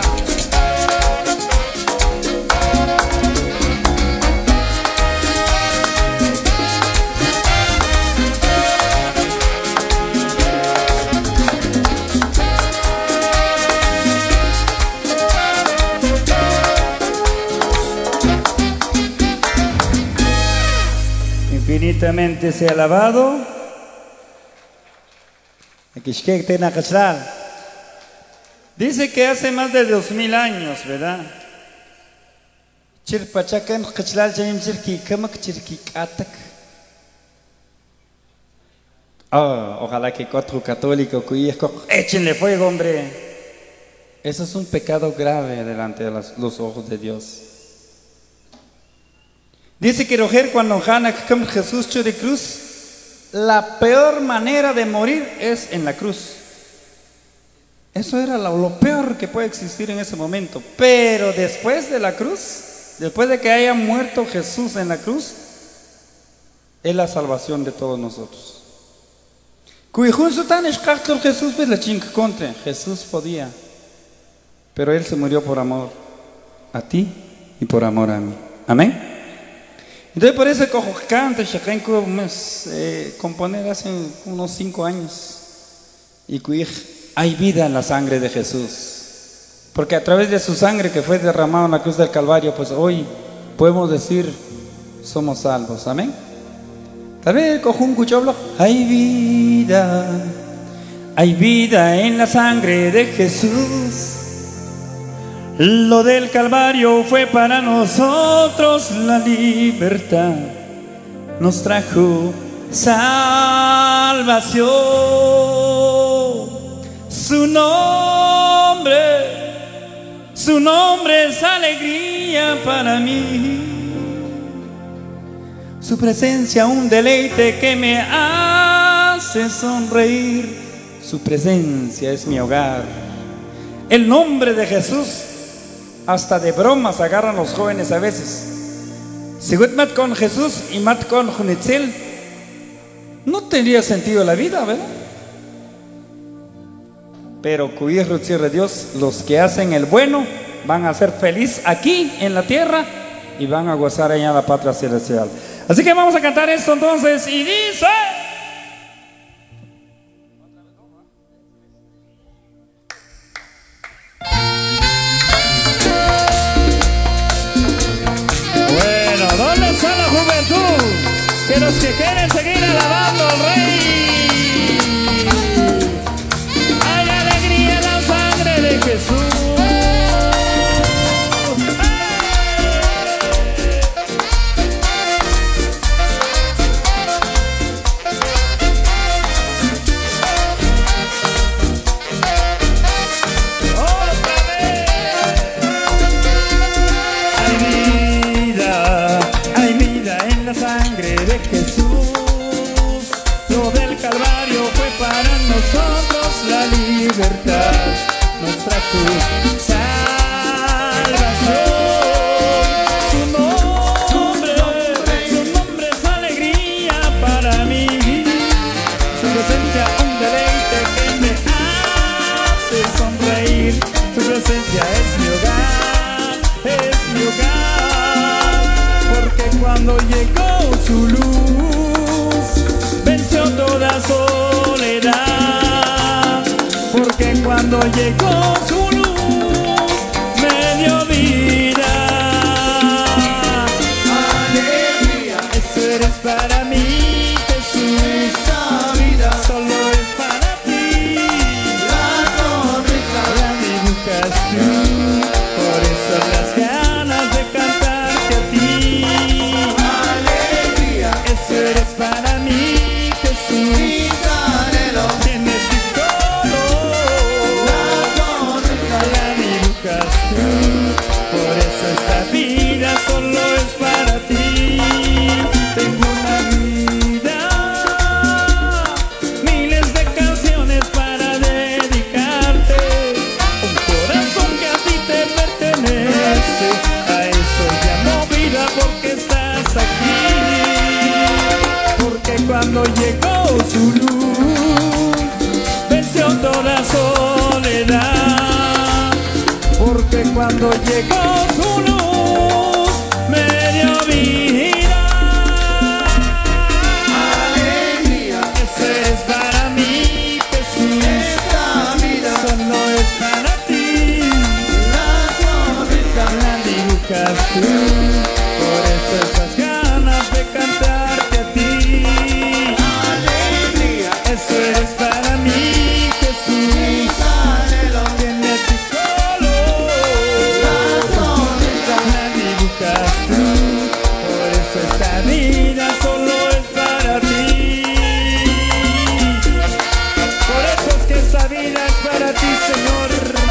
Infinitamente sea alabado. Dice que hace más de dos mil años, ¿verdad? Oh, ojalá que cuatro católicos, échenle fuego, hombre. Eso es un pecado grave delante de los, los ojos de Dios. Dice que Roger, cuando Jesús echó de cruz, la peor manera de morir es en la cruz. Eso era lo, lo peor que puede existir en ese momento. Pero después de la cruz, después de que haya muerto Jesús en la cruz, es la salvación de todos nosotros. Jesús podía, pero Él se murió por amor a ti y por amor a mí. Amén. Entonces por eso cojo canto eh, componer hace unos cinco años y que hay vida en la sangre de Jesús, porque a través de su sangre que fue derramada en la cruz del Calvario, pues hoy podemos decir somos salvos. Amén. Tal vez cojo un cuchoblo. Hay vida, hay vida en la sangre de Jesús. Lo del Calvario fue para nosotros la libertad, nos trajo salvación. Su nombre, su nombre es alegría para mí. Su presencia un deleite que me hace sonreír. Su presencia es mi hogar. El nombre de Jesús, hasta de bromas agarran los jóvenes a veces. Si mat con Jesús y mat con Junitzel, no tendría sentido la vida, ¿verdad? Pero cuir de Dios, los que hacen el bueno van a ser felices aquí en la tierra y van a gozar allá en la patria celestial. Así que vamos a cantar esto entonces y dice... Que los que quieren seguir alabando al Rey, hay alegría en la sangre de Jesús. Otra vez. Hay vida, hay vida en la sangre de Jesús. Lo del Calvario fue para nosotros la libertad, nos trajo salvación. vivir, su presencia es mi hogar, es mi hogar. Porque cuando llegó su luz, venció toda soledad. Porque cuando llegó su luz, me dio vida. Alegría, Eso eres para mí, Jesús. esta vida, Solo es para ti. la sonrisa, La dibujas tú. Por eso las ganas de cantarte a ti. alegría, Eso eres para mí, Jesús. mis anhelos, Tienes tu color. la sonrisa, La dibujas tú. Por eso esta vida solo es para ti. Tengo una vida, miles de canciones para dedicarte. Un corazón que a ti te pertenece. A eso llamo vida porque estás aquí. Porque cuando llegó su luz, venció toda soledad. Porque cuando llegó su luz, me dio vida. alegría, Eso es para mí, Jesús. esta vida, Solo es para ti. la sonrisa, La dibujas tú. Por eso esas ganas de cantarte a ti. alegría, Eso es para mí, Jesús. mis anhelos, Tiene tu color. la sonrisa, La dibujas tú. Por eso esta vida solo es para ti. Por eso es que esta vida es para ti, Señor.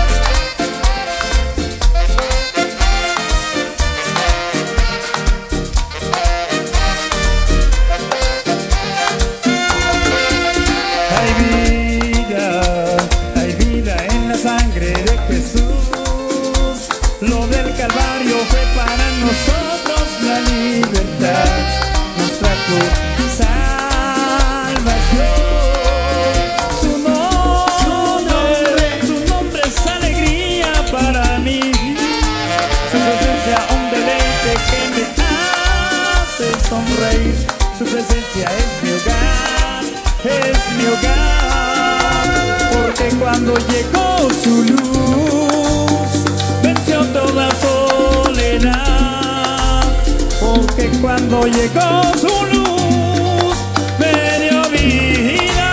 Hay vida, hay vida en la sangre de Jesús. Lo del Calvario fue para nosotros la libertad. Nos trajo salvación. Su nombre, su nombre es alegría para mí. Su presencia un deleite que me hace sonreír. Su presencia es mi hogar, es mi hogar. Porque cuando llegó su luz, venció toda soledad. Porque cuando llegó su luz, me dio vida.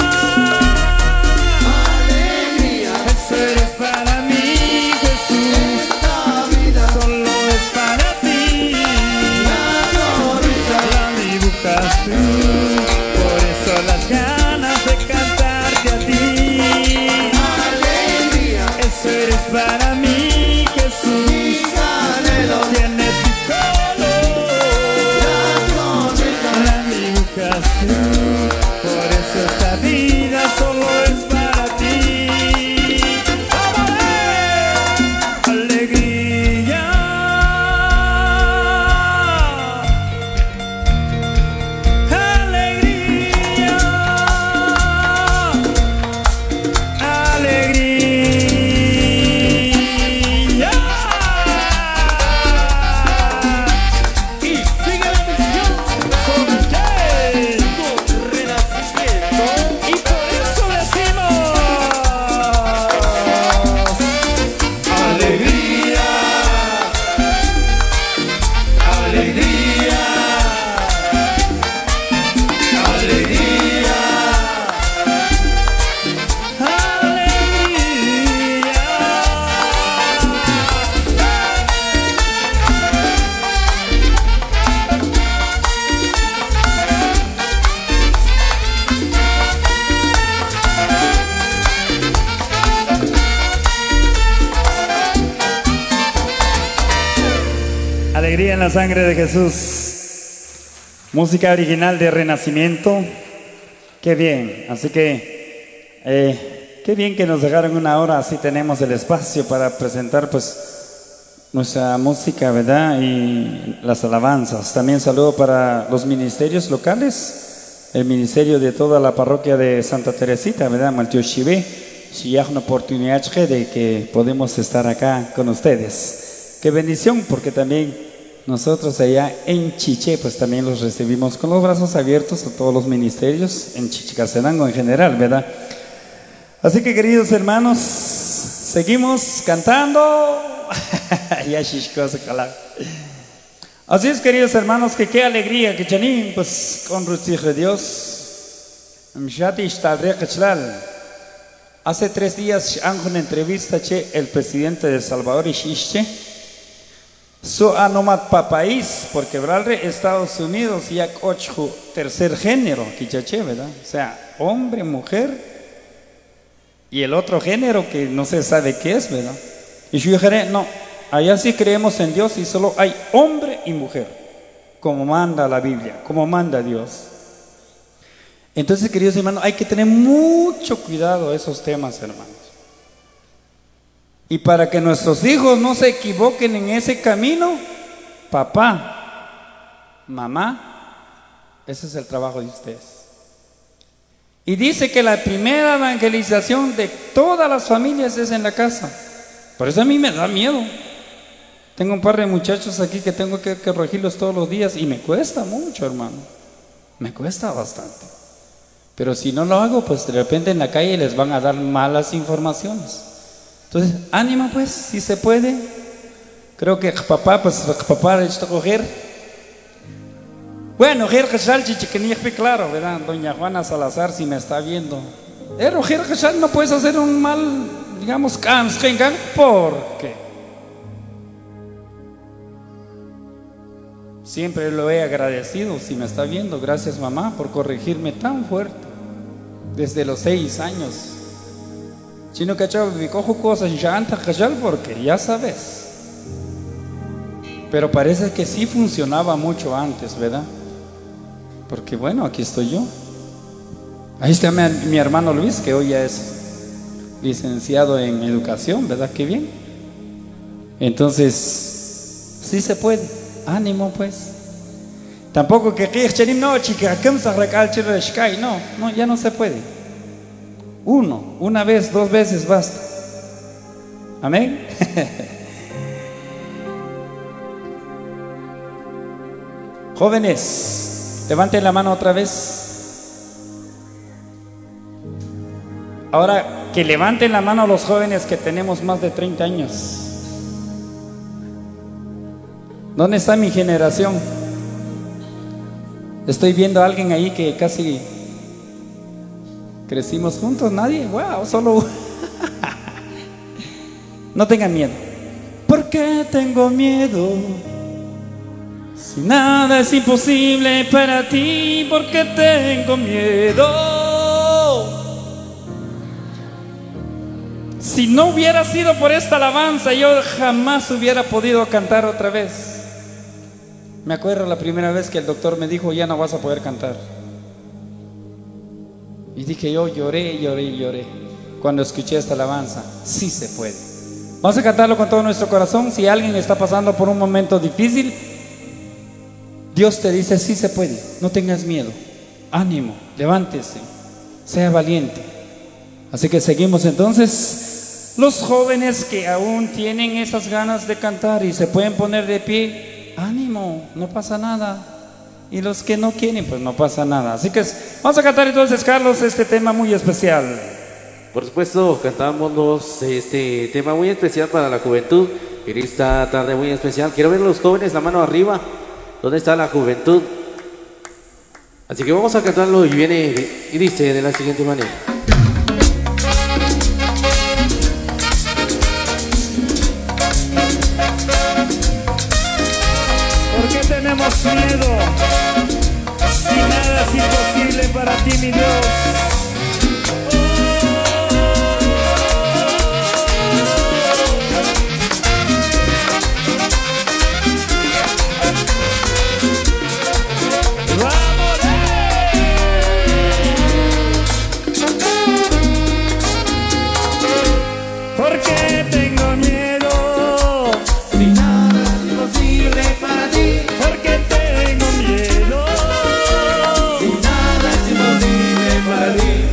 alegría, Eso eres para mí, Jesús. esta vida, Solo es para ti. la sonrisa, La dibujas tú. Por eso las ganas de cantarte a ti. alegría, Eso eres para mí, Jesús. mis anhelos, Tienes tu color. la sonrisa, La dibujas tú. Por eso esta vida solo es para ti. ¡Vámonos! Alegría. Alegría. Alegría. Y sigue la misión ¿Con qué? con renacimiento. Y por eso decimos alegría, alegría, alegría, Alegría en la sangre de Jesús. Música original de Renacimiento. Qué bien. Así que, eh, qué bien que nos dejaron una hora. Así tenemos el espacio para presentar, pues, nuestra música, ¿verdad? Y las alabanzas. También saludo para los ministerios locales. El ministerio de toda la parroquia de Santa Teresita, ¿verdad? Maltio Shivé. si hay una oportunidad de que podemos estar acá con ustedes. Qué bendición, porque también nosotros allá en Chiché, pues también los recibimos con los brazos abiertos a todos los ministerios, en Chichicastenango en general, ¿verdad? Así que, queridos hermanos, seguimos cantando. Ya shishkosa calab. Así es, queridos hermanos, que qué alegría que chanim, pues con Rutzig de Dios. Hace tres días hago una entrevista che el presidente de El Salvador y Xixche. Su anomat pa país, porque bralre Estados Unidos ya ocho tercer género, quichache, ¿verdad? O sea, hombre, mujer y el otro género que no se sabe qué es, ¿verdad? Y yo dije, no, allá sí creemos en Dios y solo hay hombre y mujer, como manda la Biblia, como manda Dios. Entonces, queridos hermanos, hay que tener mucho cuidado de esos temas, hermanos. Y para que nuestros hijos no se equivoquen en ese camino, papá, mamá, ese es el trabajo de ustedes. Y dice que la primera evangelización de todas las familias es en la casa. Por eso a mí me da miedo. Tengo un par de muchachos aquí que tengo que corregirlos todos los días y me cuesta mucho, hermano. Me cuesta bastante. Pero si no lo hago, pues de repente en la calle les van a dar malas informaciones. Entonces, ánimo pues, si se puede. Creo que papá, pues papá es coger. Bueno, claro, ¿verdad? Doña Juana Salazar, si me está viendo. Eh, no puedes hacer un mal, digamos, porque siempre lo he agradecido, si me está viendo. Gracias, mamá, por corregirme tan fuerte desde los seis años. Chino cachao, me cojo cosas ya antes porque ya sabes. Pero parece que sí funcionaba mucho antes, ¿verdad? Porque bueno, aquí estoy yo. Ahí está mi, mi hermano Luis, que hoy ya es licenciado en educación, ¿verdad? Qué bien. Entonces, sí se puede. Ánimo pues. Tampoco que no, chica, no, no, ya no se puede. Uno, una vez, dos veces basta. Amén. Jóvenes, levanten la mano otra vez. Ahora que levanten la mano los jóvenes que tenemos más de treinta años. ¿Dónde está mi generación? Estoy viendo a alguien ahí que casi crecimos juntos. Nadie, wow, solo no tengan miedo. ¿Por qué tengo miedo? Si nada es imposible para ti, ¿por qué tengo miedo? Si no hubiera sido por esta alabanza, yo jamás hubiera podido cantar otra vez. Me acuerdo la primera vez que el doctor me dijo, ya no vas a poder cantar. Y dije, yo lloré, lloré, lloré cuando escuché esta alabanza. Sí se puede. Vamos a cantarlo con todo nuestro corazón. Si alguien está pasando por un momento difícil, Dios te dice, sí se puede, no tengas miedo, ánimo, levántese, sea valiente. Así que seguimos entonces. Los jóvenes que aún tienen esas ganas de cantar y se pueden poner de pie, ánimo, no pasa nada. Y los que no quieren, pues no pasa nada. Así que vamos a cantar entonces, Carlos, este tema muy especial. Por supuesto, cantamos este tema muy especial para la juventud. En esta tarde muy especial, quiero ver a los jóvenes, la mano arriba. ¿Dónde está la juventud? Así que vamos a cantarlo y viene y dice de la siguiente manera. ¿Por qué tenemos miedo? Si nada es imposible para ti, mi Dios. Para ti.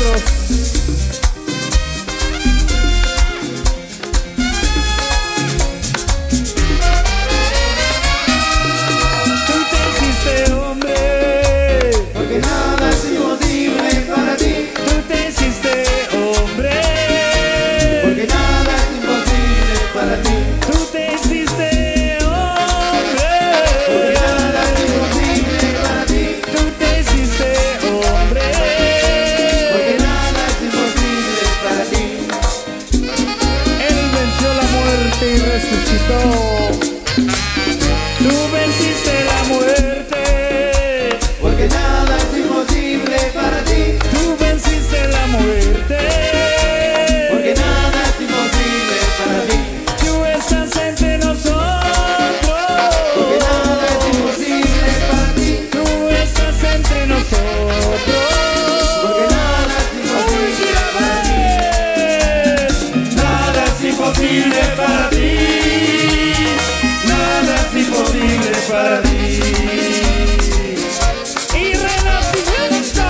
nosotros. Tú te hiciste hombre, porque nada es imposible para ti, tú te hiciste hombre, porque nada es imposible para ti, tú te hiciste hombre, porque nada es imposible para ti, tú te hiciste hombre, porque nada es imposible para ti. Él venció la muerte y resucitó. Tú venciste la muerte, Porque nada es imposible para ti, tú venciste la muerte, porque nada es imposible para ti, tú estás entre nosotros, porque nada es imposible para ti, tú estás entre nosotros, porque nada es imposible para ti, nada es imposible para ti, nada es imposible para ti. Y renacimiento.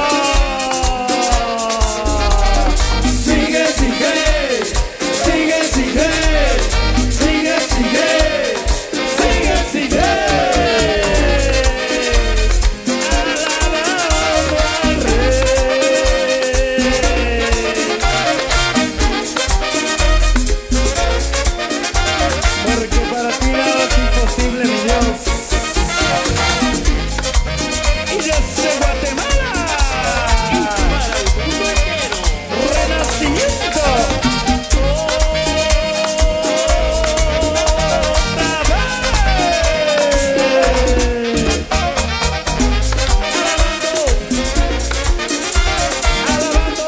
sigue, sigue, sigue, sigue, sigue, sigue, sigue, sigue. Alabando al Rey. Porque para ti nada es imposible, mi Dios. Y desde Guatemala, renacimiento. Otra vez. Alabando,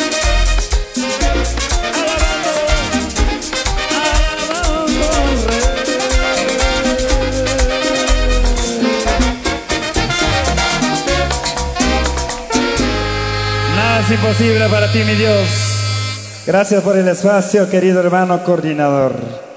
alabando, alabando, alabando al Rey. Nada es imposible para ti, mi Dios. Gracias por el espacio, querido hermano coordinador.